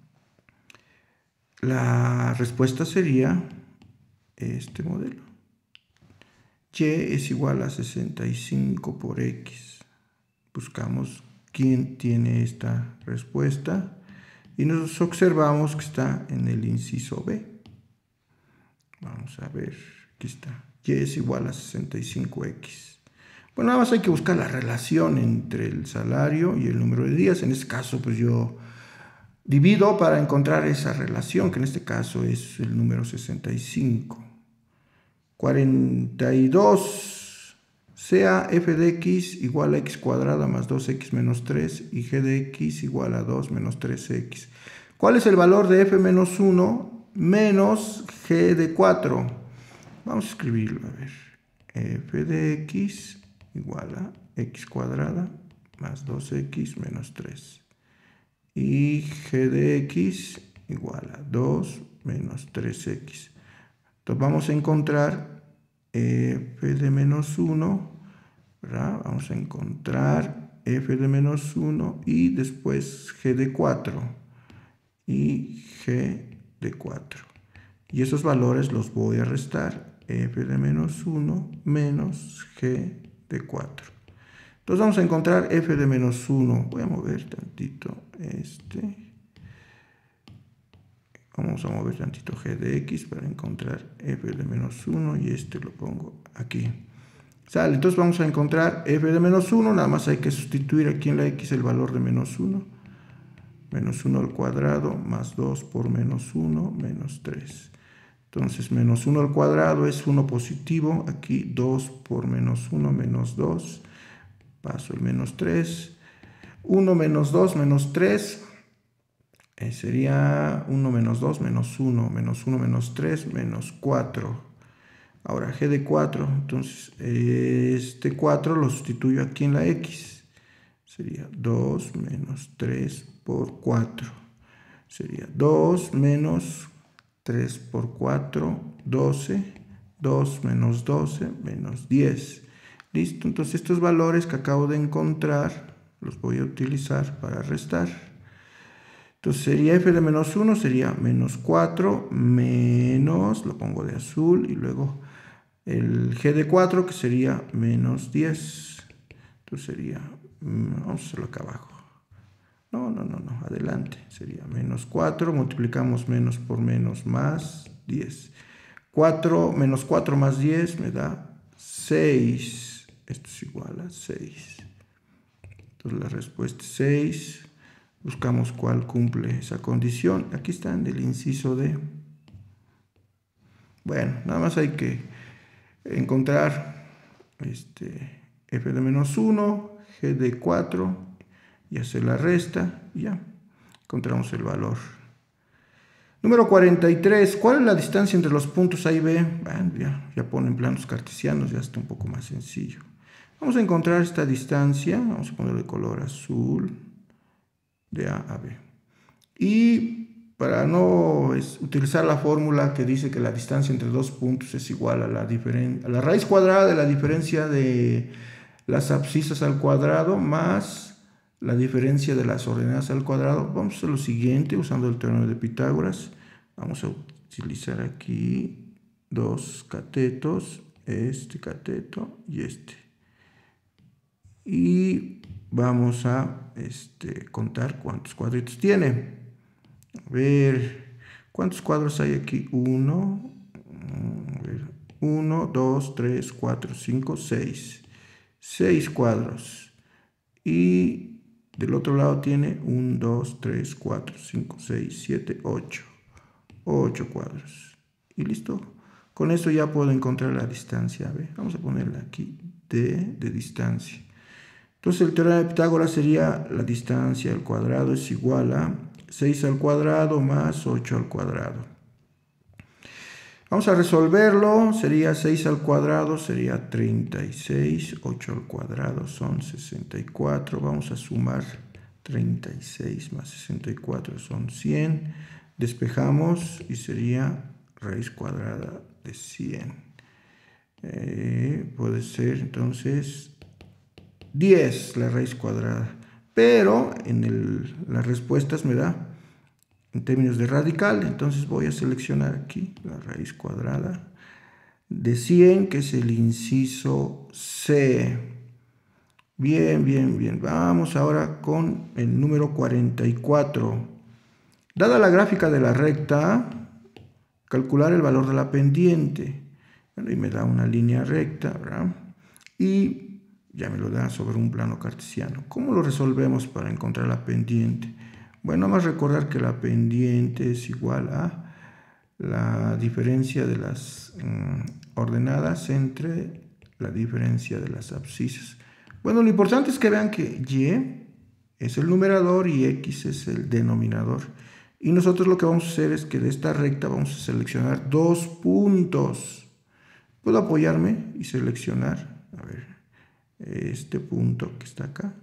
la respuesta sería este modelo. Y es igual a sesenta y cinco por X. Buscamos quién tiene esta respuesta y nos observamos que está en el inciso B. Vamos a ver, aquí está. Y es igual a sesenta y cinco X. Bueno, nada más hay que buscar la relación entre el salario y el número de días. En este caso, pues yo divido para encontrar esa relación, que en este caso es el número sesenta y cinco. cuarenta y dos sea f de x igual a x cuadrada más dos x menos tres y g de x igual a dos menos tres x. ¿Cuál es el valor de f menos uno menos g de cuatro? Vamos a escribirlo, a ver. F de x igual a x cuadrada más dos x menos tres. Y g de x igual a dos menos tres x. Entonces vamos a encontrar f de menos uno, ¿verdad? Vamos a encontrar f de menos uno y después g de cuatro. Y g de cuatro. Y esos valores los voy a restar. F de menos uno menos g de cuatro. Entonces vamos a encontrar f de menos uno. Voy a mover tantito este. Vamos a mover tantito g de x para encontrar f de menos uno y este lo pongo aquí. Sale, entonces vamos a encontrar f de menos uno. Nada más hay que sustituir aquí en la x el valor de menos uno. Menos uno al cuadrado más dos por menos uno menos tres. Entonces menos uno al cuadrado es uno positivo. Aquí dos por menos uno menos dos. Paso el menos tres. uno menos dos menos tres. Eh, sería uno menos dos menos uno. Menos uno menos tres menos cuatro. Ahora g de cuatro. Entonces este cuatro lo sustituyo aquí en la x. Sería dos menos tres por cuatro. Sería dos menos tres por cuatro, doce. dos menos doce menos diez. Listo, entonces estos valores que acabo de encontrar los voy a utilizar para restar. Entonces sería f de menos uno, sería menos cuatro menos, lo pongo de azul, y luego el g de cuatro que sería menos diez. Entonces sería, vamos a hacerlo acá abajo. No, no, no, no, adelante. Sería menos cuatro, multiplicamos menos por menos más diez. cuatro menos cuatro más diez me da seis. Esto es igual a seis. Entonces la respuesta es seis. Buscamos cuál cumple esa condición. Aquí está en el inciso D. Bueno, nada más hay que encontrar este, f de menos uno, g de cuatro y hacer la resta y ya encontramos el valor. Número cuarenta y tres. ¿Cuál es la distancia entre los puntos A y B? Bueno, ya, ya ponen planos cartesianos, ya está un poco más sencillo. Vamos a encontrar esta distancia. Vamos a ponerle color azul de A a B. Y para no es, utilizar la fórmula que dice que la distancia entre dos puntos es igual a la, a la raíz cuadrada de la diferencia de las abscisas al cuadrado más la diferencia de las ordenadas al cuadrado, vamos a hacer lo siguiente usando el teorema de Pitágoras. Vamos a utilizar aquí dos catetos, este cateto y este. Y vamos a este, contar cuántos cuadritos tiene. A ver, ¿cuántos cuadros hay aquí? Uno, uno, dos, tres, cuatro, cinco, seis. Seis cuadros. Y del otro lado tiene uno, dos, tres, cuatro, cinco, seis, siete, ocho. ocho cuadros. Y listo. Con esto ya puedo encontrar la distancia. ¿Ve? Vamos a ponerla aquí D de distancia. Entonces el teorema de Pitágoras sería la distancia al cuadrado es igual a seis al cuadrado más ocho al cuadrado. Vamos a resolverlo. Sería seis al cuadrado, sería treinta y seis. ocho al cuadrado son sesenta y cuatro. Vamos a sumar treinta y seis más sesenta y cuatro son cien. Despejamos y sería raíz cuadrada de cien. Eh, puede ser entonces diez la raíz cuadrada. Pero en el, las respuestas me da en términos de radical, entonces voy a seleccionar aquí la raíz cuadrada de cien, que es el inciso C. Bien, bien, bien. Vamos ahora con el número cuarenta y cuatro. Dada la gráfica de la recta, calcular el valor de la pendiente. Bueno, y me da una línea recta, ¿verdad? Y ya me lo da sobre un plano cartesiano. ¿Cómo lo resolvemos para encontrar la pendiente? Bueno, vamos a recordar que la pendiente es igual a la diferencia de las mm, ordenadas entre la diferencia de las abscisas. Bueno, lo importante es que vean que Y es el numerador y X es el denominador. Y nosotros lo que vamos a hacer es que de esta recta vamos a seleccionar dos puntos. Puedo apoyarme y seleccionar, a ver, este punto que está acá.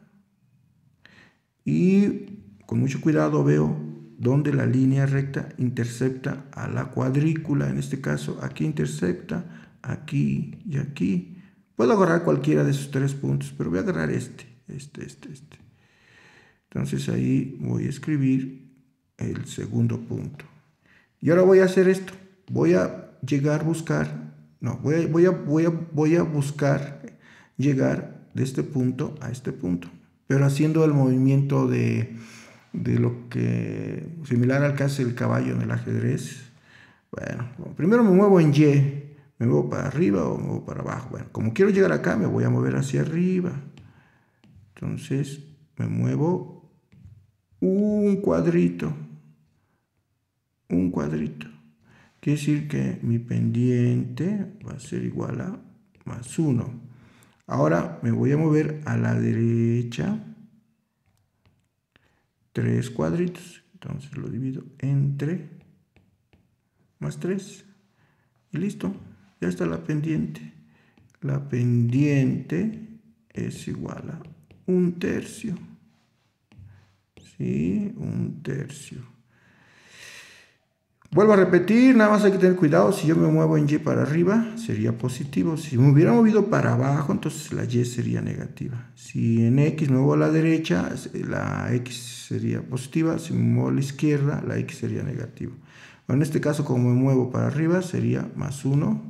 Y con mucho cuidado veo dónde la línea recta intercepta a la cuadrícula. En este caso, aquí intercepta, aquí y aquí. Puedo agarrar cualquiera de esos tres puntos, pero voy a agarrar este, este, este, este. Entonces ahí voy a escribir el segundo punto. Y ahora voy a hacer esto. Voy a llegar a buscar, no, voy a, voy a, voy a, voy a buscar llegar de este punto a este punto, pero haciendo el movimiento de, de lo que, similar al que hace el caballo en el ajedrez. Bueno, primero me muevo en Y. ¿Me muevo para arriba o me muevo para abajo? Bueno, como quiero llegar acá, me voy a mover hacia arriba. Entonces, me muevo un cuadrito. Un cuadrito. Quiere decir que mi pendiente va a ser igual a más uno. Ahora me voy a mover a la derecha. Tres cuadritos. Entonces lo divido entre más tres. Y listo. Ya está la pendiente. La pendiente es igual a un tercio. ¿Sí? Un tercio. Vuelvo a repetir, nada más hay que tener cuidado. Si yo me muevo en Y para arriba, sería positivo. Si me hubiera movido para abajo, entonces la Y sería negativa. Si en X me muevo a la derecha, la X sería positiva. Si me muevo a la izquierda, la X sería negativa. Bueno, en este caso, como me muevo para arriba, sería más uno.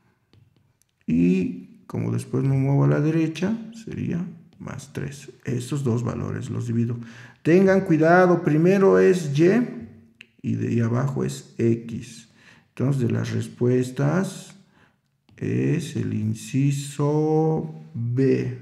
Y como después me muevo a la derecha, sería más tres. Estos dos valores los divido. Tengan cuidado, primero es Y y de ahí abajo es X. Entonces, de las respuestas es el inciso B.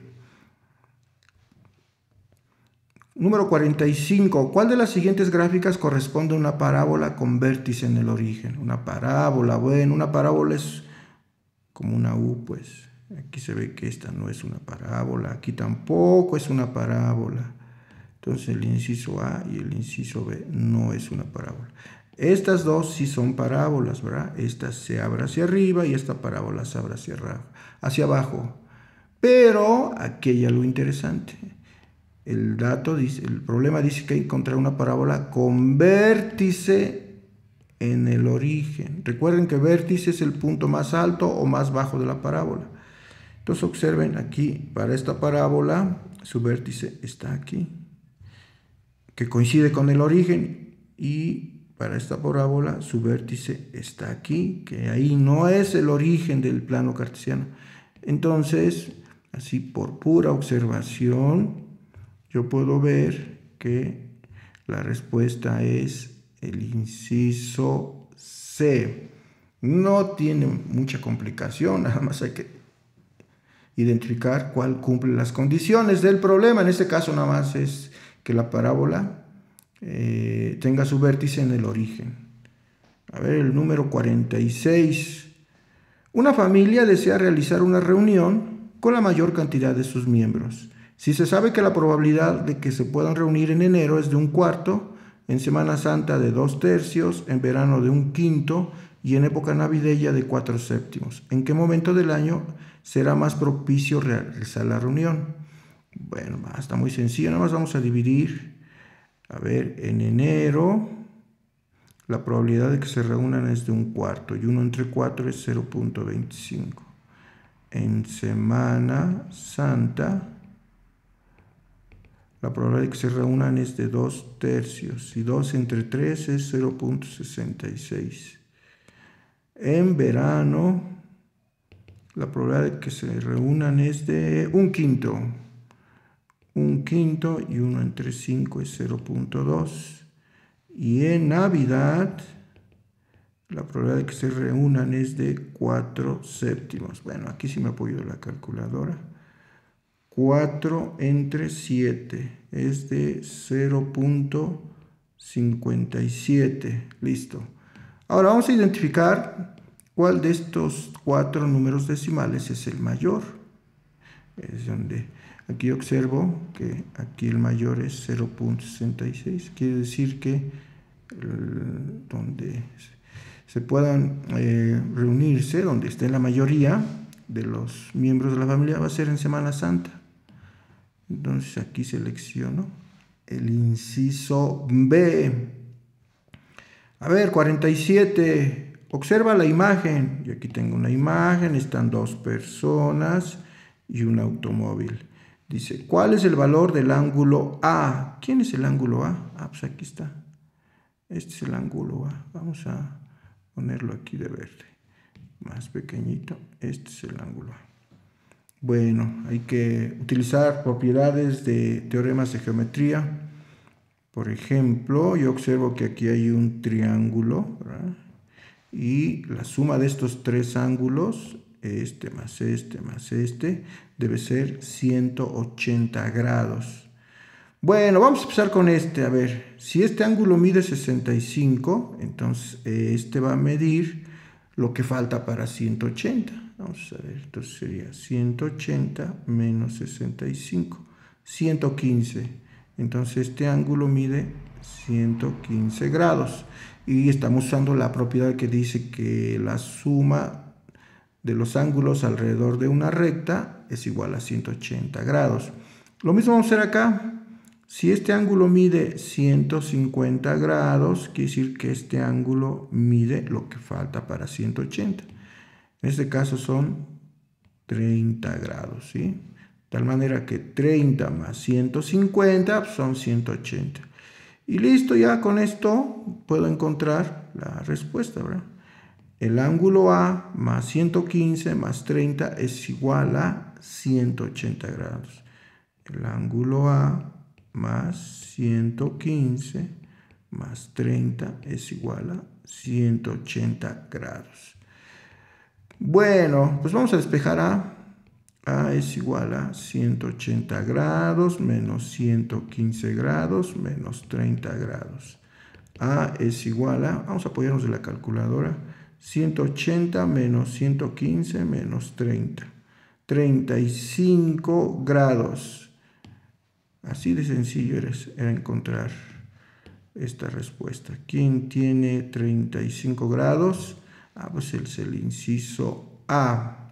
Número cuarenta y cinco. ¿Cuál de las siguientes gráficas corresponde a una parábola con vértice en el origen? Una parábola, bueno, una parábola es como una U, pues. Aquí se ve que esta no es una parábola, aquí tampoco es una parábola. Entonces el inciso A y el inciso B no es una parábola. Estas dos sí son parábolas, ¿verdad? Esta se abre hacia arriba y esta parábola se abre hacia, hacia abajo. Pero aquí hay algo interesante. El dato dice, el problema dice que hay que encontrar una parábola con vértice en el origen. Recuerden que vértice es el punto más alto o más bajo de la parábola. Entonces observen aquí, para esta parábola, su vértice está aquí, que coincide con el origen, y para esta parábola su vértice está aquí, que ahí no es el origen del plano cartesiano. Entonces, así por pura observación, yo puedo ver que la respuesta es el inciso C. No tiene mucha complicación, nada más hay que identificar cuál cumple las condiciones del problema. En este caso nada más es que la parábola eh, tenga su vértice en el origen. A ver, el número cuarenta y seis. Una familia desea realizar una reunión con la mayor cantidad de sus miembros. Si se sabe que la probabilidad de que se puedan reunir en enero es de un cuarto, en Semana Santa de dos tercios, en verano de un quinto y en época navideña de cuatro séptimos, ¿en qué momento del año será más propicio realizar la reunión? Bueno, está muy sencillo, nada más vamos a dividir. A ver, en enero la probabilidad de que se reúnan es de un cuarto y uno entre cuatro es cero punto veinticinco. En Semana Santa la probabilidad de que se reúnan es de dos tercios y dos entre tres es cero punto sesenta y seis. En verano la probabilidad de que se reúnan es de un quinto. Un quinto y uno entre cinco es cero punto dos. Y en Navidad la probabilidad de que se reúnan es de cuatro séptimos. Bueno, aquí sí me apoyo de la calculadora. cuatro entre siete es de cero punto cincuenta y siete. Listo. Ahora vamos a identificar cuál de estos cuatro números decimales es el mayor. Es donde aquí observo que aquí el mayor es cero punto sesenta y seis. Quiere decir que el, donde se puedan eh, reunirse, donde esté la mayoría de los miembros de la familia, va a ser en Semana Santa. Entonces aquí selecciono el inciso B. A ver, cuarenta y siete. Observa la imagen. Y aquí tengo una imagen. Están dos personas y un automóvil. Dice, ¿cuál es el valor del ángulo A? ¿Quién es el ángulo A? Ah, pues aquí está. Este es el ángulo A. Vamos a ponerlo aquí de verde. Más pequeñito. Este es el ángulo A. Bueno, hay que utilizar propiedades de teoremas de geometría. Por ejemplo, yo observo que aquí hay un triángulo, ¿verdad? Y la suma de estos tres ángulos, este más este más este, debe ser ciento ochenta grados. Bueno, vamos a empezar con este. A ver, si este ángulo mide sesenta y cinco, entonces este va a medir lo que falta para ciento ochenta. Vamos a ver, entonces sería ciento ochenta menos sesenta y cinco, ciento quince. Entonces este ángulo mide ciento quince grados. Y estamos usando la propiedad que dice que la suma de los ángulos alrededor de una recta es igual a ciento ochenta grados. Lo mismo vamos a hacer acá. Si este ángulo mide ciento cincuenta grados, quiere decir que este ángulo mide lo que falta para ciento ochenta. En este caso son treinta grados, ¿sí? De tal manera que treinta más ciento cincuenta son ciento ochenta. Y listo, ya con esto puedo encontrar la respuesta, ¿verdad? El ángulo A más ciento quince más treinta es igual a ciento ochenta grados. El ángulo A más ciento quince más treinta es igual a ciento ochenta grados. Bueno, pues vamos a despejar A. A es igual a ciento ochenta grados menos ciento quince grados menos treinta grados. A es igual a, vamos a apoyarnos de la calculadora, ciento ochenta menos ciento quince menos treinta. treinta y cinco grados. Así de sencillo era, era encontrar esta respuesta. ¿Quién tiene treinta y cinco grados? Ah, pues es el inciso A.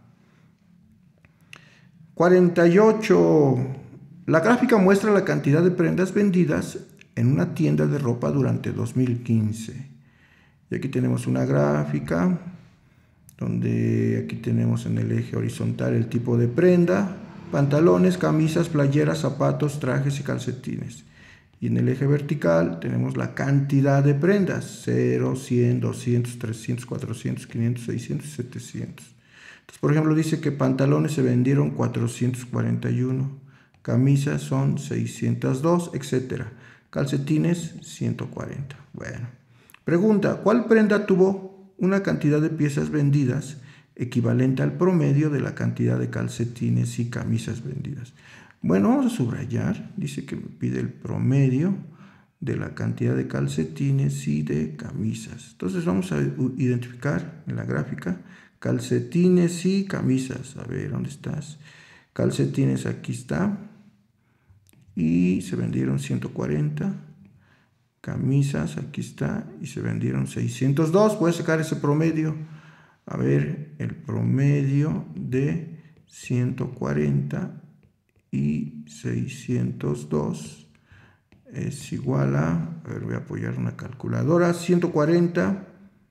cuarenta y ocho. La gráfica muestra la cantidad de prendas vendidas en una tienda de ropa durante dos mil quince. Y aquí tenemos una gráfica donde aquí tenemos en el eje horizontal el tipo de prenda, pantalones, camisas, playeras, zapatos, trajes y calcetines. Y en el eje vertical tenemos la cantidad de prendas, cero, cien, doscientos, trescientos, cuatrocientos, quinientos, seiscientos y setecientos. Entonces, por ejemplo, dice que pantalones se vendieron cuatrocientos cuarenta y uno, camisas son seiscientos dos, etcétera. Calcetines, ciento cuarenta. Bueno, pregunta, ¿cuál prenda tuvo una cantidad de piezas vendidas equivalente al promedio de la cantidad de calcetines y camisas vendidas? Bueno, vamos a subrayar, dice que me pide el promedio de la cantidad de calcetines y de camisas. Entonces vamos a identificar en la gráfica calcetines y camisas. A ver, ¿dónde estás? Calcetines, aquí está. Y se vendieron ciento cuarenta. Camisas, aquí está. Y se vendieron seiscientos dos. Voy a sacar ese promedio. A ver, el promedio de ciento cuarenta y seiscientos dos es igual a, a ver, voy a apoyar una calculadora, ciento cuarenta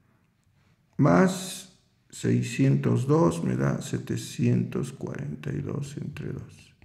más seiscientos dos me da setecientos cuarenta y dos entre dos.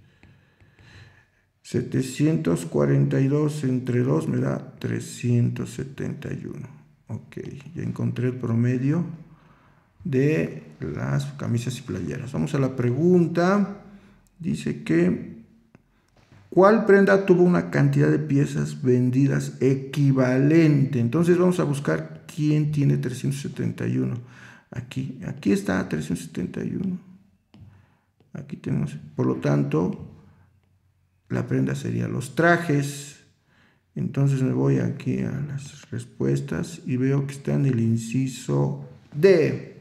setecientos cuarenta y dos entre dos me da trescientos setenta y uno. Ok, ya encontré el promedio de las camisas y playeras. Vamos a la pregunta. Dice que ¿cuál prenda tuvo una cantidad de piezas vendidas equivalente? Entonces vamos a buscar quién tiene trescientos setenta y uno. Aquí, aquí está trescientos setenta y uno. Aquí tenemos, por lo tanto, la prenda sería los trajes. Entonces me voy aquí a las respuestas y veo que está en el inciso D.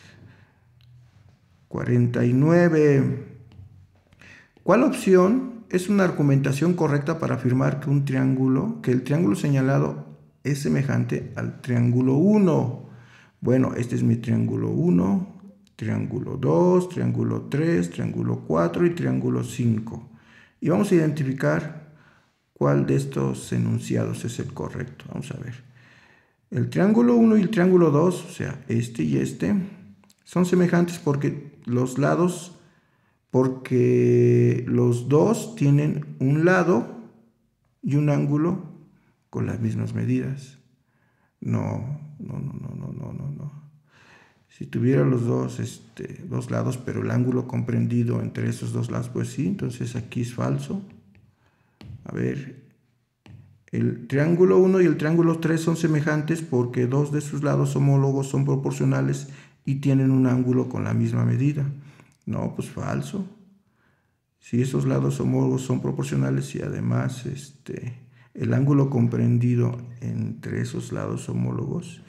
cuarenta y nueve. ¿Cuál opción es una argumentación correcta para afirmar que un triángulo, que el triángulo señalado es semejante al triángulo uno? Bueno, este es mi triángulo uno, triángulo dos, triángulo tres, triángulo cuatro y triángulo cinco. Y vamos a identificar cuál de estos enunciados es el correcto. Vamos a ver. El triángulo uno y el triángulo dos, o sea, este y este, son semejantes porque los lados, porque los dos tienen un lado y un ángulo con las mismas medidas. No, no, no, no, no, no, no, no. Si tuviera los dos, este, dos lados, pero el ángulo comprendido entre esos dos lados, pues sí, entonces aquí es falso. A ver, el triángulo uno y el triángulo tres son semejantes porque dos de sus lados homólogos son proporcionales y tienen un ángulo con la misma medida. No, pues falso. Si esos lados homólogos son proporcionales y además este, el ángulo comprendido entre esos lados homólogos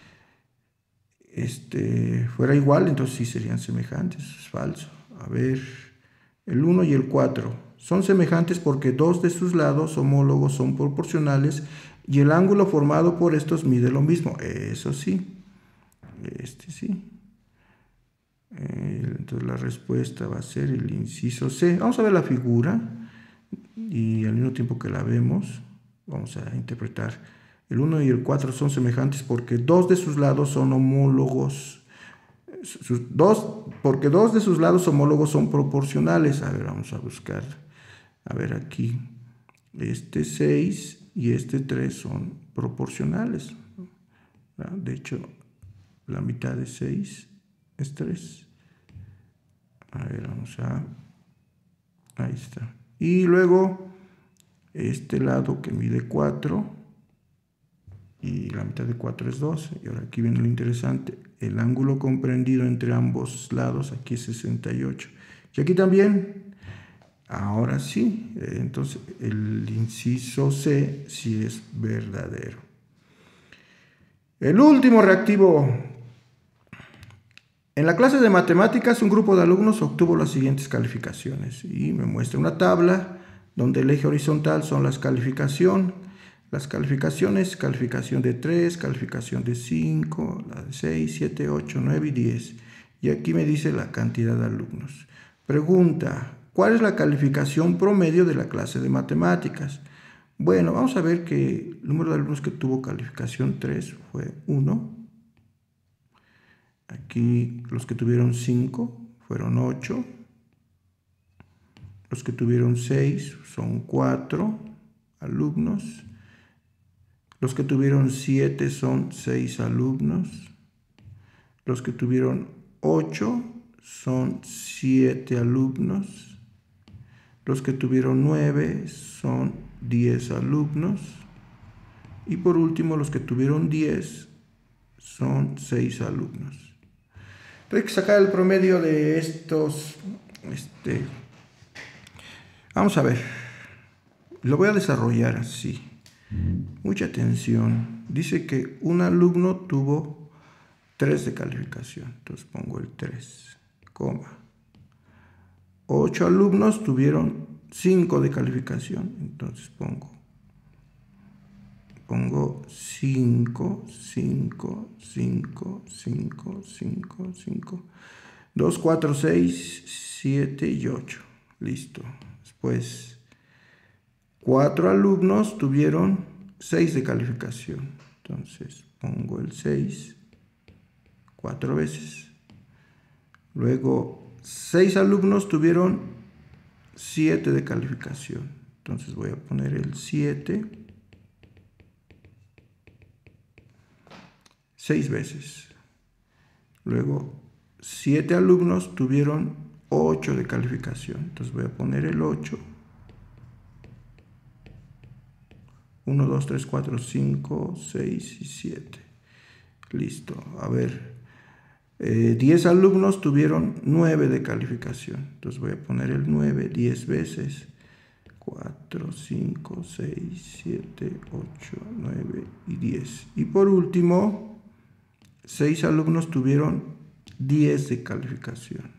este, fuera igual, entonces sí serían semejantes. Eso es falso. A ver, el uno y el cuatro son semejantes porque dos de sus lados homólogos son proporcionales y el ángulo formado por estos mide lo mismo. Eso sí. Este sí. Entonces la respuesta va a ser el inciso C. Vamos a ver la figura y al mismo tiempo que la vemos vamos a interpretar. El uno y el cuatro son semejantes porque dos de sus lados son homólogos. Sus, dos, porque dos de sus lados homólogos son proporcionales. A ver, vamos a buscar. A ver aquí. Este seis y este tres son proporcionales. De hecho, la mitad de seis es tres. A ver, vamos a... Ahí está. Y luego, este lado que mide cuatro. Y la mitad de cuatro es doce. Y ahora aquí viene lo interesante. El ángulo comprendido entre ambos lados, aquí es sesenta y ocho. Y aquí también, ahora sí. Entonces, el inciso C sí es verdadero. El último reactivo. En la clase de matemáticas, un grupo de alumnos obtuvo las siguientes calificaciones. Y me muestra una tabla donde el eje horizontal son las calificaciones. Las calificaciones, calificación de tres, calificación de cinco, la de seis, siete, ocho, nueve y diez. Y aquí me dice la cantidad de alumnos. Pregunta, ¿cuál es la calificación promedio de la clase de matemáticas? Bueno, vamos a ver que el número de alumnos que tuvo calificación tres fue uno. Aquí los que tuvieron cinco fueron ocho. Los que tuvieron seis son cuatro alumnos. Los que tuvieron siete son seis alumnos. Los que tuvieron ocho son siete alumnos. Los que tuvieron nueve son diez alumnos. Y por último, los que tuvieron diez son seis alumnos. Hay que sacar el promedio de estos. Este, vamos a ver. Lo voy a desarrollar así. Mucha atención. Dice que un alumno tuvo tres de calificación. Entonces pongo el tres, coma. ocho alumnos tuvieron cinco de calificación. Entonces pongo. Pongo cinco, cinco, cinco, cinco, cinco, cinco. dos, cuatro, seis, siete y ocho. Listo. Después, cuatro alumnos tuvieron seis de calificación. Entonces, pongo el seis cuatro veces. Luego, seis alumnos tuvieron siete de calificación. Entonces, voy a poner el siete seis veces. Luego, siete alumnos tuvieron ocho de calificación. Entonces voy a poner el ocho. uno, dos, tres, cuatro, cinco, seis y siete. Listo. A ver. Eh, diez alumnos tuvieron nueve de calificación. Entonces voy a poner el nueve diez veces. cuatro, cinco, seis, siete, ocho, nueve y diez. Y por último, seis alumnos tuvieron diez de calificación.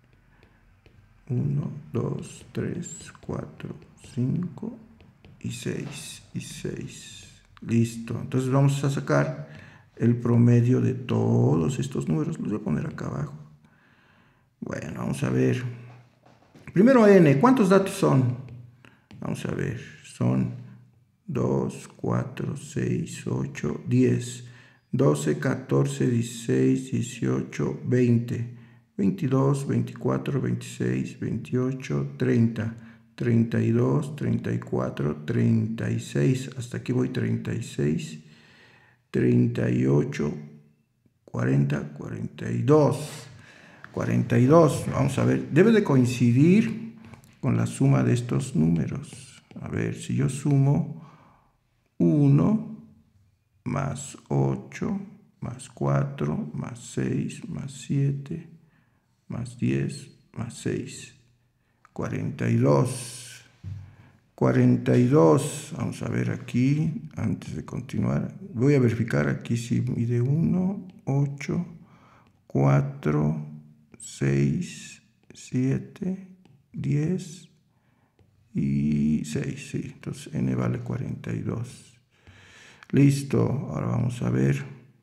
uno, dos, tres, cuatro, cinco y seis. Y seis. Listo. Entonces vamos a sacar el promedio de todos estos números. Los voy a poner acá abajo. Bueno, vamos a ver. Primero n. ¿Cuántos datos son? Vamos a ver. Son dos, cuatro, seis, ocho, diez. doce, catorce, dieciséis, dieciocho, veinte, veintidós, veinticuatro, veintiséis, veintiocho, treinta, treinta y dos, treinta y cuatro, treinta y seis, hasta aquí voy treinta y seis, treinta y ocho, cuarenta, cuarenta y dos, cuarenta y dos, vamos a ver, debe de coincidir con la suma de estos números. A ver, si yo sumo uno más ocho, más cuatro, más seis, más siete, más diez, más seis. cuarenta y dos. cuarenta y dos. Vamos a ver aquí, antes de continuar. Voy a verificar aquí si mide uno, ocho, cuatro, seis, siete, diez y seis. Sí, entonces n vale cuarenta y dos. Listo, ahora vamos a ver.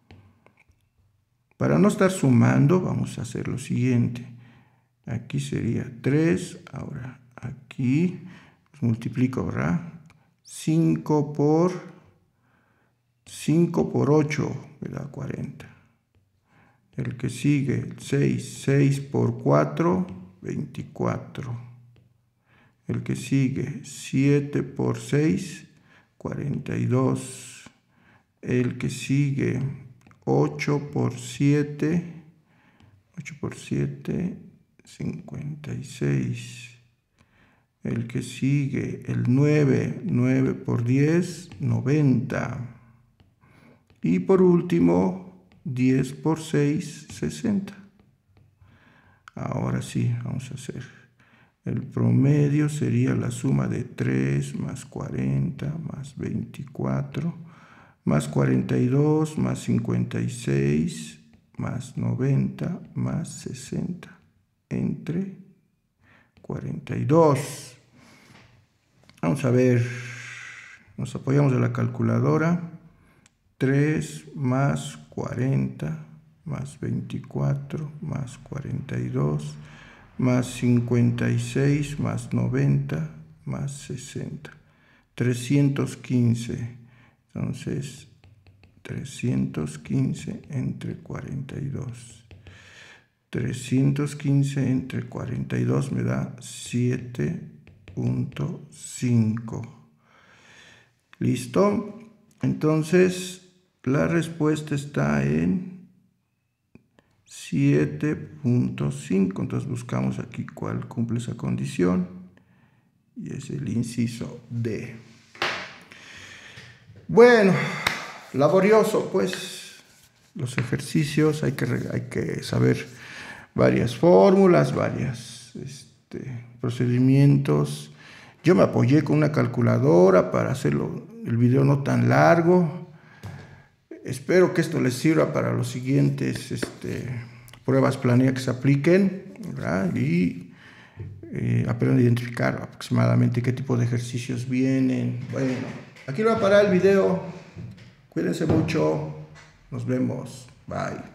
Para no estar sumando, vamos a hacer lo siguiente. Aquí sería tres, ahora aquí pues multiplico, ¿verdad? cinco por cinco por ocho me da cuarenta. El que sigue, seis, seis por cuatro, veinticuatro. El que sigue, siete por seis, cuarenta y dos. El que sigue, ocho por siete, ocho por siete, cincuenta y seis. El que sigue, el nueve, nueve por diez, noventa. Y por último, diez por seis, sesenta. Ahora sí, vamos a hacer. El promedio sería la suma de tres más cuarenta más veinticuatro. Más cuarenta y dos, más cincuenta y seis, más noventa, más sesenta, entre cuarenta y dos. Vamos a ver. nos apoyamos de la calculadora. tres más cuarenta más veinticuatro más cuarenta y dos más cincuenta y seis más noventa más sesenta. trescientos quince. Entonces, trescientos quince entre cuarenta y dos. trescientos quince entre cuarenta y dos me da siete punto cinco. ¿Listo? Entonces, la respuesta está en siete punto cinco. Entonces buscamos aquí cuál cumple esa condición. Y es el inciso D. Bueno, laborioso pues los ejercicios. Hay que, hay que saber varias fórmulas, varios este, procedimientos. Yo me apoyé con una calculadora para hacerlo, el video no tan largo. Espero que esto les sirva para los siguientes este, pruebas planeadas que se apliquen, ¿verdad? Y eh, aprendan a identificar aproximadamente qué tipo de ejercicios vienen. Bueno, aquí lo voy a parar el video. Cuídense mucho. Nos vemos. Bye.